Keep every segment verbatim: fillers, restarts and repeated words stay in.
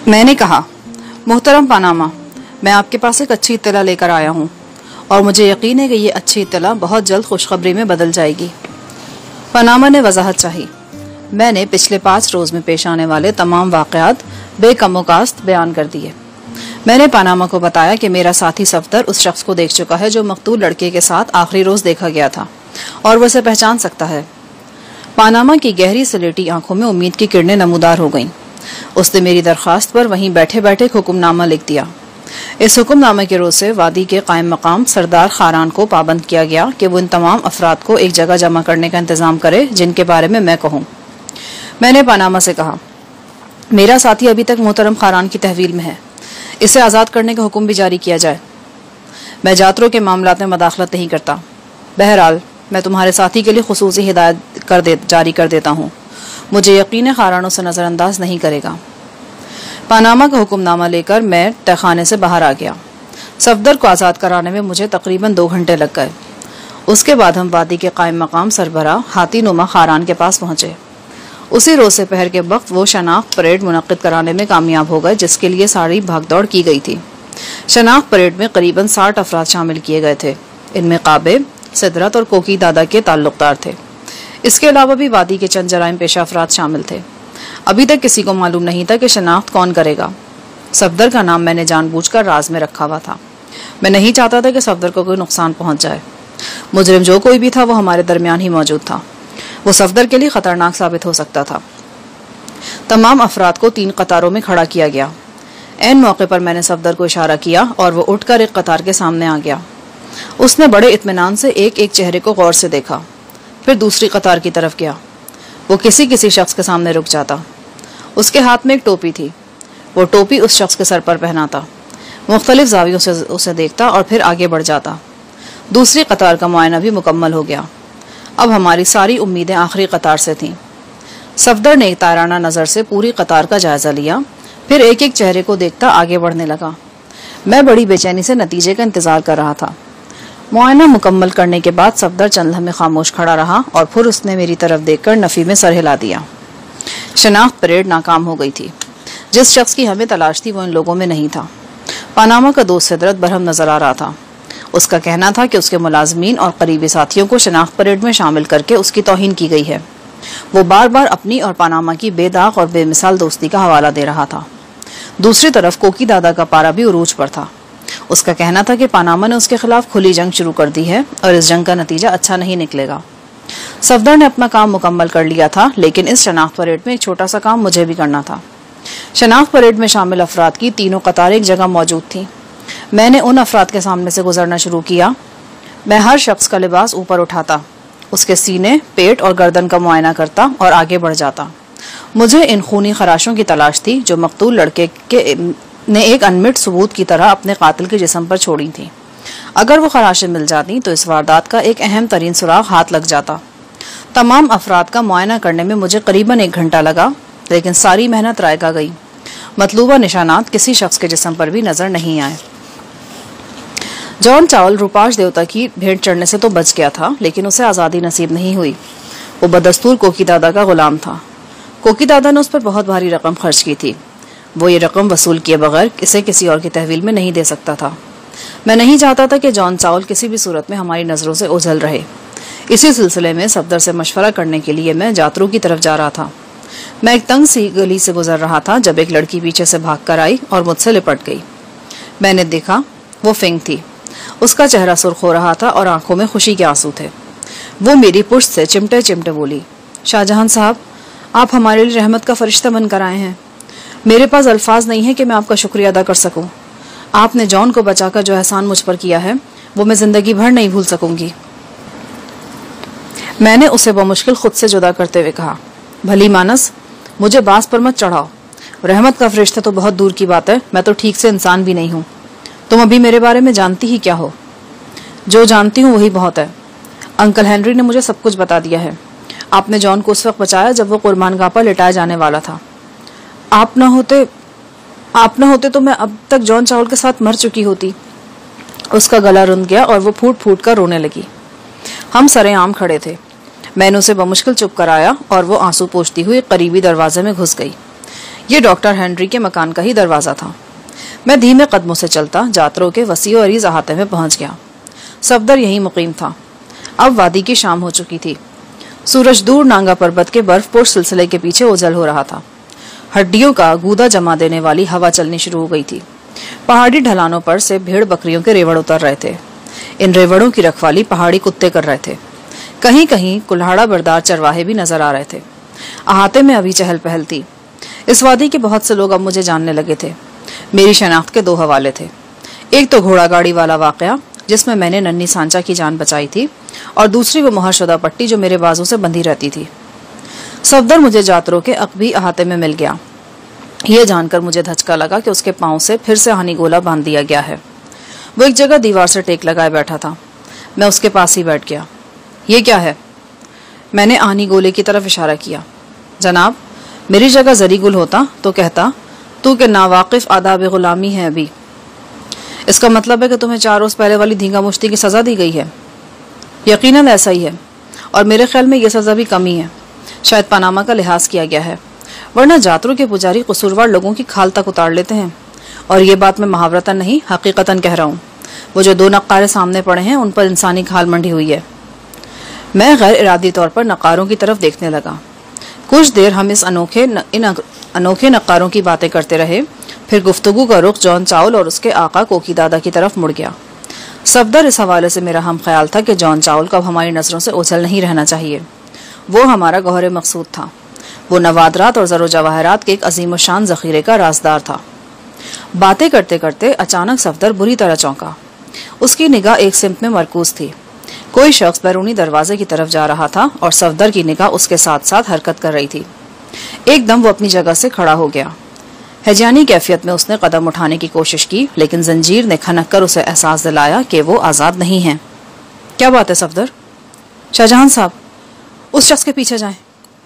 میں نے کہا، محترم پاناما، میں آپ کے پاس ایک اچھی اطلاع لے کر آیا ہوں اور مجھے یقین ہے کہ یہ اچھی اطلاع بہت جلد خوشخبری میں بدل جائے گی۔ پاناما نے وضاحت چاہی۔ میں نے پچھلے پانچ روز میں پیش آنے والے تمام واقعات بے کم و کاست بیان کر دیے۔ میں نے پاناما کو بتایا کہ میرا ساتھی صفدر اس شخص کو دیکھ چکا ہے جو مقتول لڑکے کے ساتھ آخری روز دیکھا گیا تھا اور وہ اسے پہچان سکتا ہے۔ پاناما کی گہری سلیٹی آنکھوں میں امید کی کرنیں نمودار ہو گئیں۔ اس نے میری درخواست پر وہیں بیٹھے بیٹھے ایک حکم نامہ لکھ دیا۔ اس حکم نامے کے روز سے وادی کے قائم مقام سردار خاران کو پابند کیا گیا کہ وہ ان تمام افراد کو ایک جگہ جمع کرنے کا انتظام کرے جن کے بارے میں میں کہوں۔ میں نے پاناما سے کہا، میرا ساتھی ابھی تک محترم خاران کی تحویل میں ہے، اسے آزاد کرنے کا حکم بھی جاری کیا جائے۔ میں جاتروں کے معاملات میں مداخلت نہیں کرتا، بہرحال میں تمہارے ساتھی کے لیے خصوصی ہدایت کر دے جاری کر دیتا ہوں، مجھے یقین ہے خارانوں سے نظر انداز نہیں کرے گا۔ پاناما کا حکم نامہ لے کر میں تہخانے سے باہر آ گیا۔ صفدر کو آزاد کرانے میں مجھے تقریباً دو گھنٹے لگ گئے۔ اس کے بعد ہم وادی کے قائم مقام سربراہ ہاتھی نما خاران کے پاس پہنچے۔ اسی روز سے پہر کے وقت وہ شناخت پریڈ منعقد کرانے میں کامیاب ہو گئے جس کے لیے ساری بھاگ دوڑ کی گئی تھی۔ شناخت پریڈ میں قریباً ساٹھ افراد شامل کیے گئے تھے، ان میں کعبے، سدرت اور کوکی دادا کے تعلق دار تھے۔ اس کے علاوہ بھی وادی کے چند جرائم پیشہ افراد شامل تھے۔ ابھی تک کسی کو معلوم نہیں تھا کہ شناخت کون کرے گا۔ صفدر کا نام میں نے جان بوجھ کر راز میں رکھا ہوا تھا۔ میں نہیں چاہتا تھا کہ صفدر کو کوئی نقصان پہنچ جائے۔ مجرم جو کوئی بھی تھا وہ ہمارے درمیان ہی موجود تھا، وہ صفدر کے لیے خطرناک ثابت ہو سکتا تھا۔ تمام افراد کو تین قطاروں میں کھڑا کیا گیا۔ عین موقع پر میں نے صفدر کو اشارہ کیا اور وہ اٹھ کر ایک قطار کے سامنے آ گیا۔ اس نے بڑے اطمینان سے ایک ایک چہرے کو غور سے دیکھا، پھر دوسری قطار کی طرف گیا۔ وہ کسی کسی شخص کے سامنے رک جاتا۔ اس کے ہاتھ میں ایک ٹوپی تھی، وہ ٹوپی اس شخص کے سر پر پہناتا، مختلف زاویوں سے اسے دیکھتا اور پھر آگے بڑھ جاتا۔ دوسری قطار کا معائنہ بھی مکمل ہو گیا۔ اب ہماری ساری امیدیں آخری قطار سے تھیں۔ صفدر نے ایک تائرانہ نظر سے پوری قطار کا جائزہ لیا، پھر ایک ایک چہرے کو دیکھتا آگے بڑھنے لگا۔ میں بڑی بے چینی سے نتیجے کا انتظار کر رہا تھا۔ معائنہ مکمل کرنے کے بعد صفدر چند لمحے خاموش کھڑا رہا اور پھر اس نے میری طرف دیکھ کر نفی میں سر ہلا دیا۔ شناخت پریڈ ناکام ہو گئی تھی۔ جس شخص کی ہمیں تلاش تھی وہ ان لوگوں میں نہیں تھا۔ پاناما کا دوست سدرت برہم نظر آ رہا تھا۔ اس کا کہنا تھا کہ اس کے ملازمین اور قریبی ساتھیوں کو شناخت پریڈ میں شامل کر کے اس کی توہین کی گئی ہے۔ وہ بار بار اپنی اور پاناما کی بے داغ اور بے مثال دوستی کا حوالہ دے رہا تھا۔ دوسری طرف کوکی دادا کا پارا بھی عروج پر تھا۔ اس کا کہنا تھا کہ پاناما نے اس کے خلاف کھلی جنگ شروع کر دی ہے اور اس جنگ کا نتیجہ اچھا نہیں نکلے گا۔ صفدر نے اپنا کام مکمل کر لیا تھا، لیکن اس شناخت پریڈ میں ایک چھوٹا سا کام مجھے بھی کرنا تھا۔ شناخت پریڈ میں شامل افراد کی تینوں قطاریں ایک جگہ موجود تھیں۔ میں نے ان افراد کے سامنے سے گزرنا شروع کیا۔ میں ہر شخص کا لباس اوپر اٹھاتا، اس کے سینے، پیٹ اور گردن کا معائنہ کرتا اور آگے بڑھ جاتا۔ مجھے ان خونی خراشوں کی تلاش تھی جو مقتول لڑکے کے نے ایک انمٹ ثبوت کی طرح اپنے قاتل کے جسم پر چھوڑی تھی۔ اگر وہ خراشیں مل جاتی تو اس واردات کا ایک اہم ترین سراغ ہاتھ لگ جاتا۔ تمام افراد کا معائنہ کرنے میں مجھے قریباً ایک گھنٹہ لگا، لیکن ساری محنت رائگاں گئی۔ مطلوبہ نشانات کسی شخص کے جسم پر بھی نظر نہیں آئے۔ جان چاول روپاش دیوتا کی بھیٹ چڑھنے سے تو بچ گیا تھا، لیکن اسے آزادی نصیب نہیں ہوئی۔ وہ بدستور کوکی دادا کا غلام تھا۔ کوکی دادا نے اس پر بہت بھاری رقم خرچ کی تھی۔ وہ یہ رقم وصول کیے بغیر اسے کسی اور کی تحویل میں نہیں دے سکتا تھا۔ میں نہیں چاہتا تھا کہ جان چاول کسی بھی صورت میں ہماری نظروں سے اوجھل رہے۔ اسی سلسلے میں صفدر سے مشورہ کرنے کے لیے میں جاترو کی طرف جا رہا تھا۔ میں ایک تنگ سی گلی سے گزر رہا تھا جب ایک لڑکی پیچھے سے بھاگ کر آئی اور مجھ سے لپٹ گئی۔ میں نے دیکھا وہ فنگ تھی۔ اس کا چہرہ سرخ ہو رہا تھا اور آنکھوں میں خوشی کے آنسو تھے۔ وہ میری پشت سے چمٹے چمٹے بولی، شاہ جہاں صاحب، آپ ہمارے لیے رحمت کا فرشتہ بن کر آئے ہیں۔ میرے پاس الفاظ نہیں ہے کہ میں آپ کا شکریہ ادا کر سکوں۔ آپ نے جان کو بچا کر جو احسان مجھ پر کیا ہے وہ میں زندگی بھر نہیں بھول سکوں گی۔ میں نے اسے بمشکل خود سے جدا کرتے ہوئے کہا، بھلی مانس، مجھے باز پر مت چڑھاؤ۔ رحمت کا فرشتہ تو بہت دور کی بات ہے، میں تو ٹھیک سے انسان بھی نہیں ہوں۔ تم ابھی میرے بارے میں جانتی ہی کیا ہو؟ جو جانتی ہوں وہی بہت ہے۔ انکل ہینری نے مجھے سب کچھ بتا دیا ہے۔ آپ نے جان کو اس وقت بچایا جب وہ قربان گاہ پر لٹایا جانے والا تھا۔ آپ نہ ہوتے آپ نہ ہوتے تو میں اب تک جان چاول کے ساتھ مر چکی ہوتی۔ اس کا گلا رند گیا اور وہ پھوٹ پھوٹ کر رونے لگی۔ ہم سرے عام کھڑے تھے۔ میں نے اسے بمشکل چپ کرایا اور وہ آنسو پوچھتی ہوئی قریبی دروازے میں گھس گئی۔ یہ ڈاکٹر ہینری کے مکان کا ہی دروازہ تھا۔ میں دھیمے قدموں سے چلتا جاتروں کے وسیع و عریض احاطے میں پہنچ گیا۔ صفدر یہیں مقیم تھا۔ اب وادی کی شام ہو چکی تھی۔ سورج دور نانگا پربت کے برف پوش سلسلے کے پیچھے اجل ہو رہا تھا۔ ہڈیوں کا گودا جما دینے والی ہوا چلنی شروع ہو گئی تھی۔ پہاڑی ڈھلانوں پر سے بھیڑ بکریوں کے ریوڑ اتر رہے تھے۔ ان ریوڑوں کی رکھوالی پہاڑی کتے کر رہے تھے۔ کہیں کہیں کلہاڑا بردار چرواہے بھی نظر آ رہے تھے۔ احاطے میں ابھی چہل پہل تھی۔ اس وادی کے بہت سے لوگ اب مجھے جاننے لگے تھے۔ میری شناخت کے دو حوالے تھے۔ ایک تو گھوڑا گاڑی والا واقعہ جس میں میں نے ننھی سانچا کی جان بچائی تھی، اور دوسری وہ مہر شدہ پٹی جو میرے بازو سے بندھی رہتی تھی۔ صفدر مجھے جاتروں کے عقبی احاطے میں مل گیا۔ یہ جان کر مجھے دھچکا لگا کہ اس کے پاؤں سے پھر سے ہانی گولا باندھ دیا گیا ہے۔ وہ ایک جگہ دیوار سے ٹیک لگائے بیٹھا تھا۔ میں اس کے پاس ہی بیٹھ گیا۔ یہ کیا ہے؟ میں نے آہنی گولے کی طرف اشارہ کیا۔ جناب، میری جگہ زری گل ہوتا تو کہتا تو کہ ناواقف آداب غلامی ہے ابھی۔ اس کا مطلب ہے کہ تمہیں چار روز پہلے والی دھینگا مشتی کی سزا دی گئی ہے۔ یقیناً ایسا ہی ہے، اور میرے خیال میں یہ سزا بھی کم ہی ہے۔ شاید پاناما کا لحاظ کیا گیا ہے، ورنہ جاتروں کے پجاری قصوروار لوگوں کی کھال تک اتار لیتے ہیں۔ اور یہ بات میں محاورتاً نہیں حقیقتاً کہہ رہا ہوں۔ وہ جو دو نقارے سامنے پڑے ہیں ان پر انسانی کھال منڈی ہوئی ہے۔ میں غیر ارادی طور پر نقاروں کی طرف دیکھنے لگا۔ کچھ دیر ہم اس انوکھے ان انوکھے نقاروں کی باتیں کرتے رہے، پھر گفتگو کا رخ جان چاول اور اس کے آقا کوکی دادا کی طرف مڑ گیا۔ صفدر اس حوالے سے میرا ہم خیال تھا کہ جان چاول کو اب ہماری نظروں سے اوجھل نہیں رہنا چاہیے۔ وہ ہمارا گوہر مقصود تھا۔ وہ نوادرات اور زر و جواہرات کے ایک عظیم و شان ذخیرے کا رازدار تھا۔ باتیں کرتے کرتے اچانک صفدر بری طرح چونکا۔ اس کی نگاہ ایک سمت میں مرکوز تھی۔ کوئی شخص بیرونی دروازے کی طرف جا رہا تھا اور صفدر کی نگاہ اس کے ساتھ ساتھ حرکت کر رہی تھی۔ ایک دم وہ اپنی جگہ سے کھڑا ہو گیا۔ ہیجانی کیفیت میں اس نے قدم اٹھانے کی کوشش کی، لیکن زنجیر نے کھنک کر اسے احساس دلایا کہ وہ آزاد نہیں ہے۔ کیا بات ہے صفدر؟ شاہجہاں صاحب، اس شخص کے پیچھے جائیں،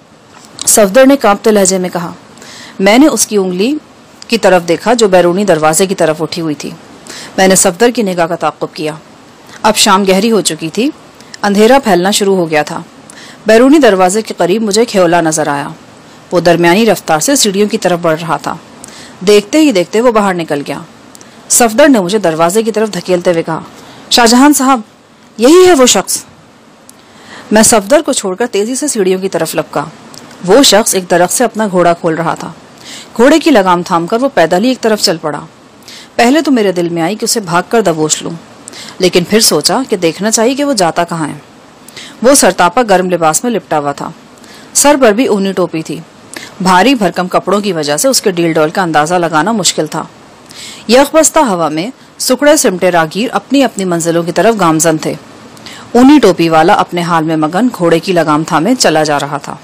صفدر نے کانپتے لہجے میں کہا۔ میں نے اس کی انگلی کی طرف دیکھا جو بیرونی دروازے کی طرف اٹھی ہوئی تھی۔ میں نے صفدر کی نگاہ کا تعقب کیا۔ اب شام گہری ہو چکی تھی۔ اندھیرا پھیلنا شروع ہو گیا تھا۔ بیرونی دروازے کے قریب مجھے کھیولا نظر آیا۔ وہ درمیانی رفتار سے سیڑھیوں کی طرف بڑھ رہا تھا۔ دیکھتے ہی دیکھتے وہ باہر نکل گیا۔ صفدر نے مجھے دروازے کی طرف دھکیلتے ہوئے کہا، شاہجہاں صاحب، یہی ہے وہ شخص۔ میں صفدر کو چھوڑ کر تیزی سے سیڑھیوں کی طرف لپکا۔ وہ شخص ایک درخت سے اپنا گھوڑا کھول رہا تھا۔ گھوڑے کی لگام تھام کر وہ پیدل ہی ایک طرف چل پڑا۔ پہلے تو میرے دل میں آئی کہ اسے بھاگ کر دبوچ لوں، لیکن پھر سوچا کہ دیکھنا چاہیے کہ وہ جاتا کہاں ہے۔ وہ سرتاپا گرم لباس میں لپٹا ہوا تھا۔ سر پر بھی اونی ٹوپی تھی۔ بھاری بھرکم کپڑوں کی وجہ سے اس کے ڈیل ڈول کا اندازہ لگانا مشکل تھا۔ یکبستہ ہوا میں سکڑے سمٹے راگیر اپنی اپنی منزلوں کی طرف گامزن تھے۔ اونی ٹوپی والا اپنے حال میں مگن گھوڑے کی لگام تھامے چلا جا رہا تھا۔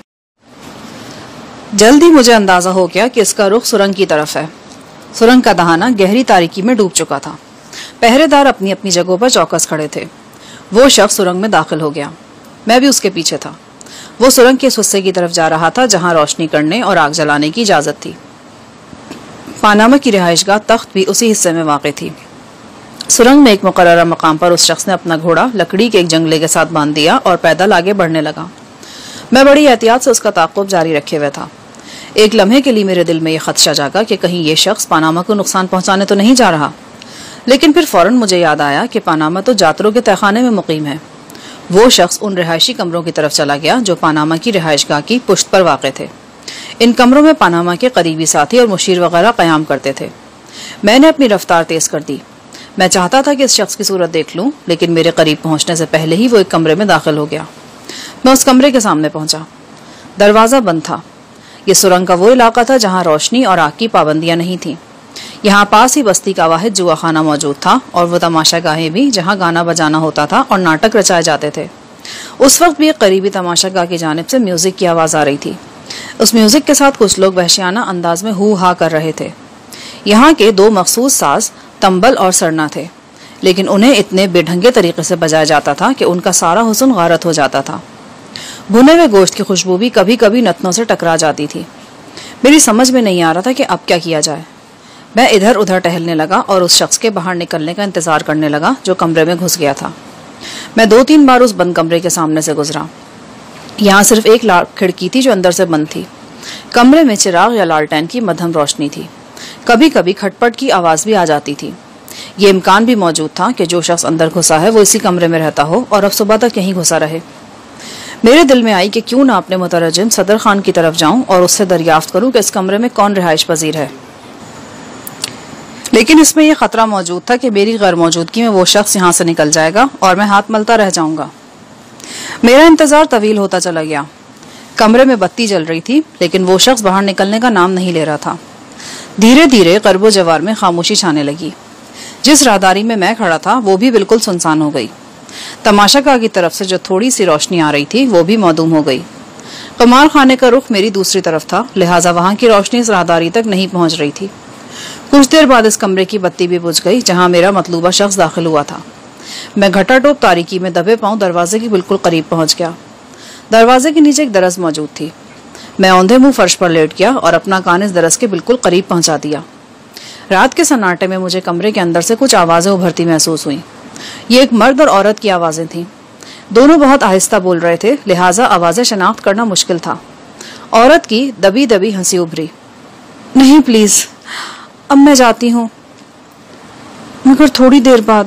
جلد ہی مجھے اندازہ ہو گیا کہ اس کا رخ سرنگ کی طرف ہے۔ سرنگ کا دہانہ گہری تاریکی میں ڈوب چکا تھا۔ پہرے دار اپنی اپنی جگہوں پر چوکس کھڑے تھے۔ وہ شخص سرنگ میں داخل ہو گیا۔ میں بھی اس کے پیچھے تھا۔ وہ سرنگ کے اس حصے کی طرف جا رہا تھا جہاں روشنی کرنے اور آگ جلانے کی اجازت تھی۔ پاناما کی رہائش گاہ تخت بھی اسی حصے میں واقع تھی۔ سرنگ میں ایک مقررہ مقام پر اس شخص نے اپنا گھوڑا لکڑی کے ایک جنگلے کے ساتھ باندھ دیا اور پیدل آگے بڑھنے لگا۔ میں بڑی احتیاط سے اس کا تعاقب جاری رکھے ہوئے تھا۔ ایک لمحے کے لیے میرے دل میں یہ خدشہ جاگا کہ کہیں یہ شخص پاناما کو نقصان پہنچانے تو نہیں جا رہا، لیکن پھر فوراً مجھے یاد آیا کہ پاناما تو جاتروں کے تہخانے میں مقیم ہے۔ وہ شخص ان رہائشی کمروں کی طرف چلا گیا جو پاناما کی رہائش گاہ کی پشت پر واقع تھے۔ ان کمروں میں پاناما کے قریبی ساتھی اور مشیر وغیرہ قیام کرتے تھے۔ میں نے اپنی رفتار تیز کر دی۔ میں چاہتا تھا کہ اس شخص کی صورت دیکھ لوں، لیکن میرے قریب پہنچنے سے پہلے ہی وہ ایک کمرے میں داخل ہو گیا۔ میں اس کمرے کے سامنے پہنچا۔ دروازہ بند تھا۔ یہ سرنگ کا وہ علاقہ تھا جہاں روشنی اور آگ کی پابندیاں نہیں تھیں۔ یہاں پاس ہی بستی کا واحد جوا خانہ موجود تھا اور وہ تماشا گاہیں بھی جہاں گانا بجانا ہوتا تھا اور ناٹک رچائے جاتے تھے۔ اس وقت بھی ایک قریبی تماشا گاہ کی جانب سے میوزک کی آواز آ رہی تھی۔ اس میوزک کے ساتھ کچھ لوگ وحشیانہ انداز میں ہو ہا کر رہے تھے۔ یہاں کے دو مخصوص ساز تنبل اور سرنا تھے، لیکن انہیں اتنے بے ڈھنگے طریقے سے بجایا جاتا تھا کہ ان کا سارا حسن غارت ہو جاتا تھا۔ بھنے ہوئے گوشت کی خوشبو بھی کبھی کبھی نتنوں سے ٹکرا جاتی تھی۔ میری سمجھ میں نہیں آ رہا تھا کہ اب کیا کیا جائے۔ میں ادھر ادھر ٹہلنے لگا اور اس شخص کے باہر نکلنے کا انتظار کرنے لگا جو کمرے میں گھس گیا تھا۔ میں دو تین بار اس بند کمرے کے سامنے سے گزرا۔ یہاں صرف ایک کھڑکی تھی جو اندر سے بند تھی۔ کمرے میں چراغ یا لالٹین کی مدھم روشنی تھی. کبھی کبھی کھٹپٹ کی آواز بھی آ جاتی تھی. یہ امکان بھی موجود تھا کہ جو شخص اندر گھسا ہے وہ اسی کمرے میں رہتا ہو اور اب صبح تک یہیں گھسا رہے. میرے دل میں آئی کہ کیوں نہ اپنے مترجم صدر خان کی طرف جاؤں اور اس سے دریافت کروں کہ اس کمرے میں کون رہائش پذیر ہے. لیکن اس میں یہ خطرہ موجود تھا کہ میری غیر موجودگی میں وہ شخص یہاں سے نکل جائے گا اور میں ہاتھ ملتا رہ جاؤں گا. میرا انتظار طویل ہوتا چلا گیا. کمرے میں بتی جل رہی تھی لیکن وہ شخص باہر نکلنے کا نام نہیں لے رہا تھا. دھیرے دھیرے قرب و جوار میں خاموشی چھانے لگی. جس راہداری میں میں کھڑا تھا وہ بھی بالکل سنسان ہو گئی. تماشا گاہ کی طرف سے جو تھوڑی سی روشنی آ رہی تھی وہ بھی معدوم ہو گئی. قمار خانے کا رخ میری دوسری طرف تھا، لہٰذا وہاں کی روشنی اس راہداری تک نہیں پہنچ رہی تھی. کچھ دیر بعد اس کمرے کی بتی بھی بجھ گئی جہاں میرا مطلوبہ شخص داخل ہوا تھا. میں گھٹا ٹوپ تاریکی میں دبے پاؤں دروازے کی بالکل قریب پہنچ گیا. دروازے کے نیچے ایک درز موجود تھی. میں اوندھے منہ فرش پر لیٹ گیا اور اپنا کان اس درز کے بالکل قریب پہنچا دیا. رات کے سناٹے میں مجھے کمرے کے اندر سے کچھ آوازیں ابھرتی محسوس ہوئیں. یہ ایک مرد اور عورت کی آوازیں تھیں. دونوں بہت آہستہ بول رہے تھے، لہٰذا آوازیں شناخت کرنا مشکل تھا. عورت کی دبی دبی ہنسی ابھری. نہیں پلیز، اب میں جاتی ہوں. مگر تھوڑی دیر بعد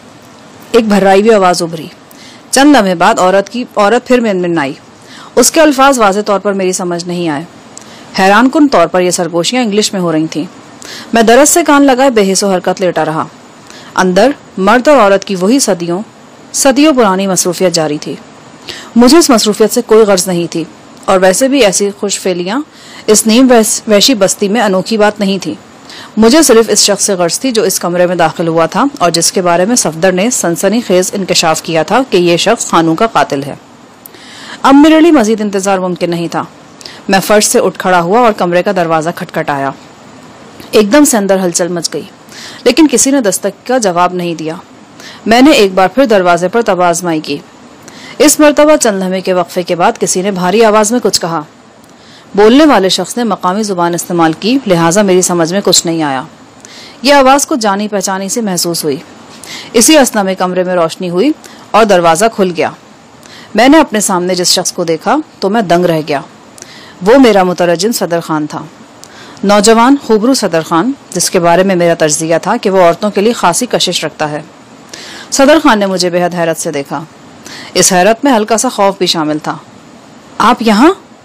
ایک بھرائی ہوئی آواز ابھری. چند لمحے بعد عورت کی عورت پھر منمنائی. اس کے الفاظ واضح طور پر میری سمجھ نہیں آئے. حیران کن طور پر یہ سرگوشیاں انگلش میں ہو رہی تھیں. میں درس سے کان لگائے بے حس و حرکت لیٹا رہا. اندر مرد اور عورت کی وہی صدیوں صدیوں پرانی مصروفیت جاری تھی. مجھے اس مصروفیت سے کوئی غرض نہیں تھی اور ویسے بھی ایسی خوش فیلیاں اس نیم وحشی بستی میں انوکھی بات نہیں تھی. مجھے صرف اس شخص سے غرض تھی جو اس کمرے میں داخل ہوا تھا اور جس کے بارے میں صفدر نے سنسنی خیز انکشاف کیا تھا کہ یہ شخص خانوں کا قاتل ہے. اب میرے لیے مزید انتظار ممکن نہیں تھا. میں فرش سے اٹھ کھڑا ہوا اور کمرے کا دروازہ کھٹکھٹایا. ایک دم سے اندر ہلچل مچ گئی لیکن کسی نے دستک کا جواب نہیں دیا. میں نے ایک بار پھر دروازے پر تاب آزمائی کی. اس مرتبہ چند لمحے کے وقفے کے بعد کسی نے بھاری آواز میں کچھ کہا. بولنے والے شخص نے مقامی زبان استعمال کی، لہٰذا میری سمجھ میں کچھ نہیں آیا. یہ آواز کچھ جانی پہچانی سے محسوس ہوئی. اسی اثنا میں کمرے میں روشنی ہوئی اور دروازہ کھل گیا. میں نے اپنے سامنے جس شخص کو دیکھا تو میں دنگ رہ گیا. وہ میرا مترجم صدر خان تھا. نوجوان خوبرو صدر خان، جس کے بارے میں میرا تجزیہ تھا کہ وہ عورتوں کے لیے خاصی کشش رکھتا ہے. صدر خان نے مجھے بے حد حیرت سے دیکھا. اس حیرت میں ہلکا سا خوف بھی شامل تھا. آپ یہاں؟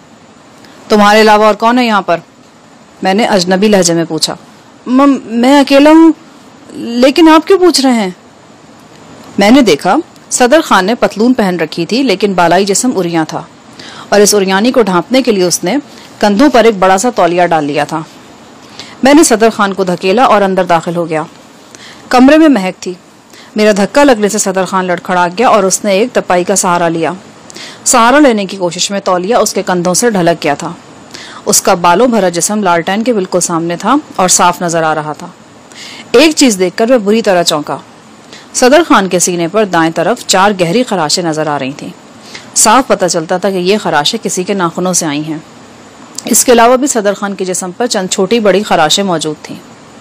تمہارے علاوہ اور کون ہے یہاں پر؟ میں نے اجنبی لہجے میں پوچھا. میں اکیلا ہوں. لیکن آپ کیوں پوچھ رہے ہیں؟ میں نے دیکھا صدر خان نے پتلون پہن رکھی تھی لیکن بالائی جسم اریاں تھا اور اس اریانی کو ڈھانپنے کے لیے اس نے کندھوں پر ایک بڑا سا تولیہ ڈال لیا تھا. میں نے صدر خان کو دھکیلا اور اندر داخل ہو گیا. کمرے میں مہک تھی. میرا دھکا لگنے سے صدر خان لڑکھڑا گیا اور اس نے ایک تپائی کا سہارا لیا. سہارا لینے کی کوشش میں تولیہ اس کے کندھوں سے ڈھلک گیا تھا. اس کا بالوں بھرا جسم لالٹین کے بالکل سامنے تھا اور صاف نظر آ رہا تھا. ایک چیز دیکھ کر میں بری طرح چونکا. صدر خان کے سینے پر دائیں طرف چار گہری خراشیں نظر آ رہی تھیں. صاف پتہ چلتا تھا کہ یہ خراشیں کسی کے ناخنوں سے آئی ہیں. اس کے علاوہ بھی صدر خان کے جسم پر چند چھوٹی بڑی خراشیں موجود تھیں.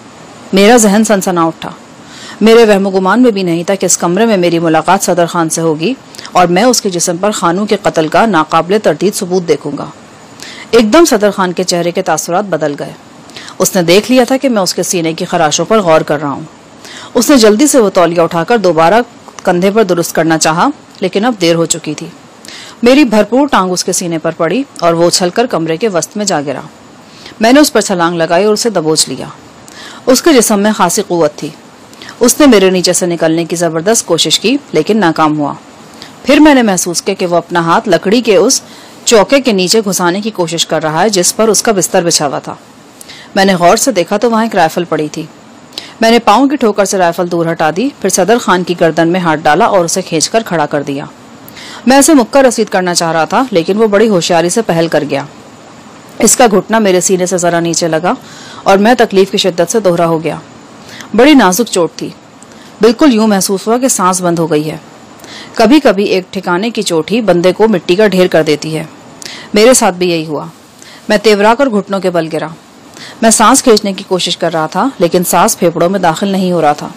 میرا ذہن سنسنا اٹھا. میرے وہم و گمان میں بھی نہیں تھا کہ اس کمرے میں میری ملاقات صدر خان سے ہوگی اور میں اس کے جسم پر خانوں کے قتل کا ناقابل تردید ثبوت دیکھوں گا. ایک دم صدر خان کے چہرے کے تاثرات بدل گئے. اس نے دیکھ لیا تھا کہ میں اس کے سینے کی خراشوں پر غور کر رہا ہوں. اس نے جلدی سے وہ تولیہ اٹھا کر دوبارہ کندھے پر درست کرنا چاہا لیکن اب دیر ہو چکی تھی. میری بھرپور ٹانگ اس کے سینے پر پڑی اور وہ اچھل کر کمرے کے وسط میں جا گرا. میں نے اس پر چھلانگ لگائی اور اسے دبوچ لیا. اس کے جسم میں خاصی قوت تھی. اس نے میرے نیچے سے نکلنے کی زبردست کوشش کی لیکن ناکام ہوا. پھر میں نے محسوس کیا کہ وہ اپنا ہاتھ لکڑی کے اس چوکے کے نیچے گھسانے کی کوشش کر رہا ہے جس پر اس کا بستر بچھا ہوا تھا. میں نے غور سے دیکھا تو وہاں ایک رائفل پڑی تھی. میں نے پاؤں کی ٹھوکر سے رائفل دور ہٹا دی، پھر صدر خان کی گردن میں ہاتھ ڈالا اور اسے کھینچ کر کھڑا کر دیا. میں اسے مکہ رسید کرنا چاہ رہا تھا لیکن وہ بڑی ہوشیاری سے پہل کر گیا. اس کا گھٹنا میرے سینے سے ذرا نیچے لگا اور میں تکلیف کی شدت سے دوہرا ہو گیا. بڑی نازک چوٹ تھی. بالکل یوں محسوس ہوا کہ سانس بند ہو گئی ہے. کبھی کبھی ایک ٹھکانے کی چوٹ ہی بندے کو مٹی کا ڈھیر کر دیتی ہے. میرے ساتھ بھی یہی ہوا. میں تیورا کر گھٹنوں کے بل گرا. میں سانس کھینچنے کی کوشش کر رہا تھا لیکن سانس پھیپڑوں میں داخل نہیں ہو رہا تھا.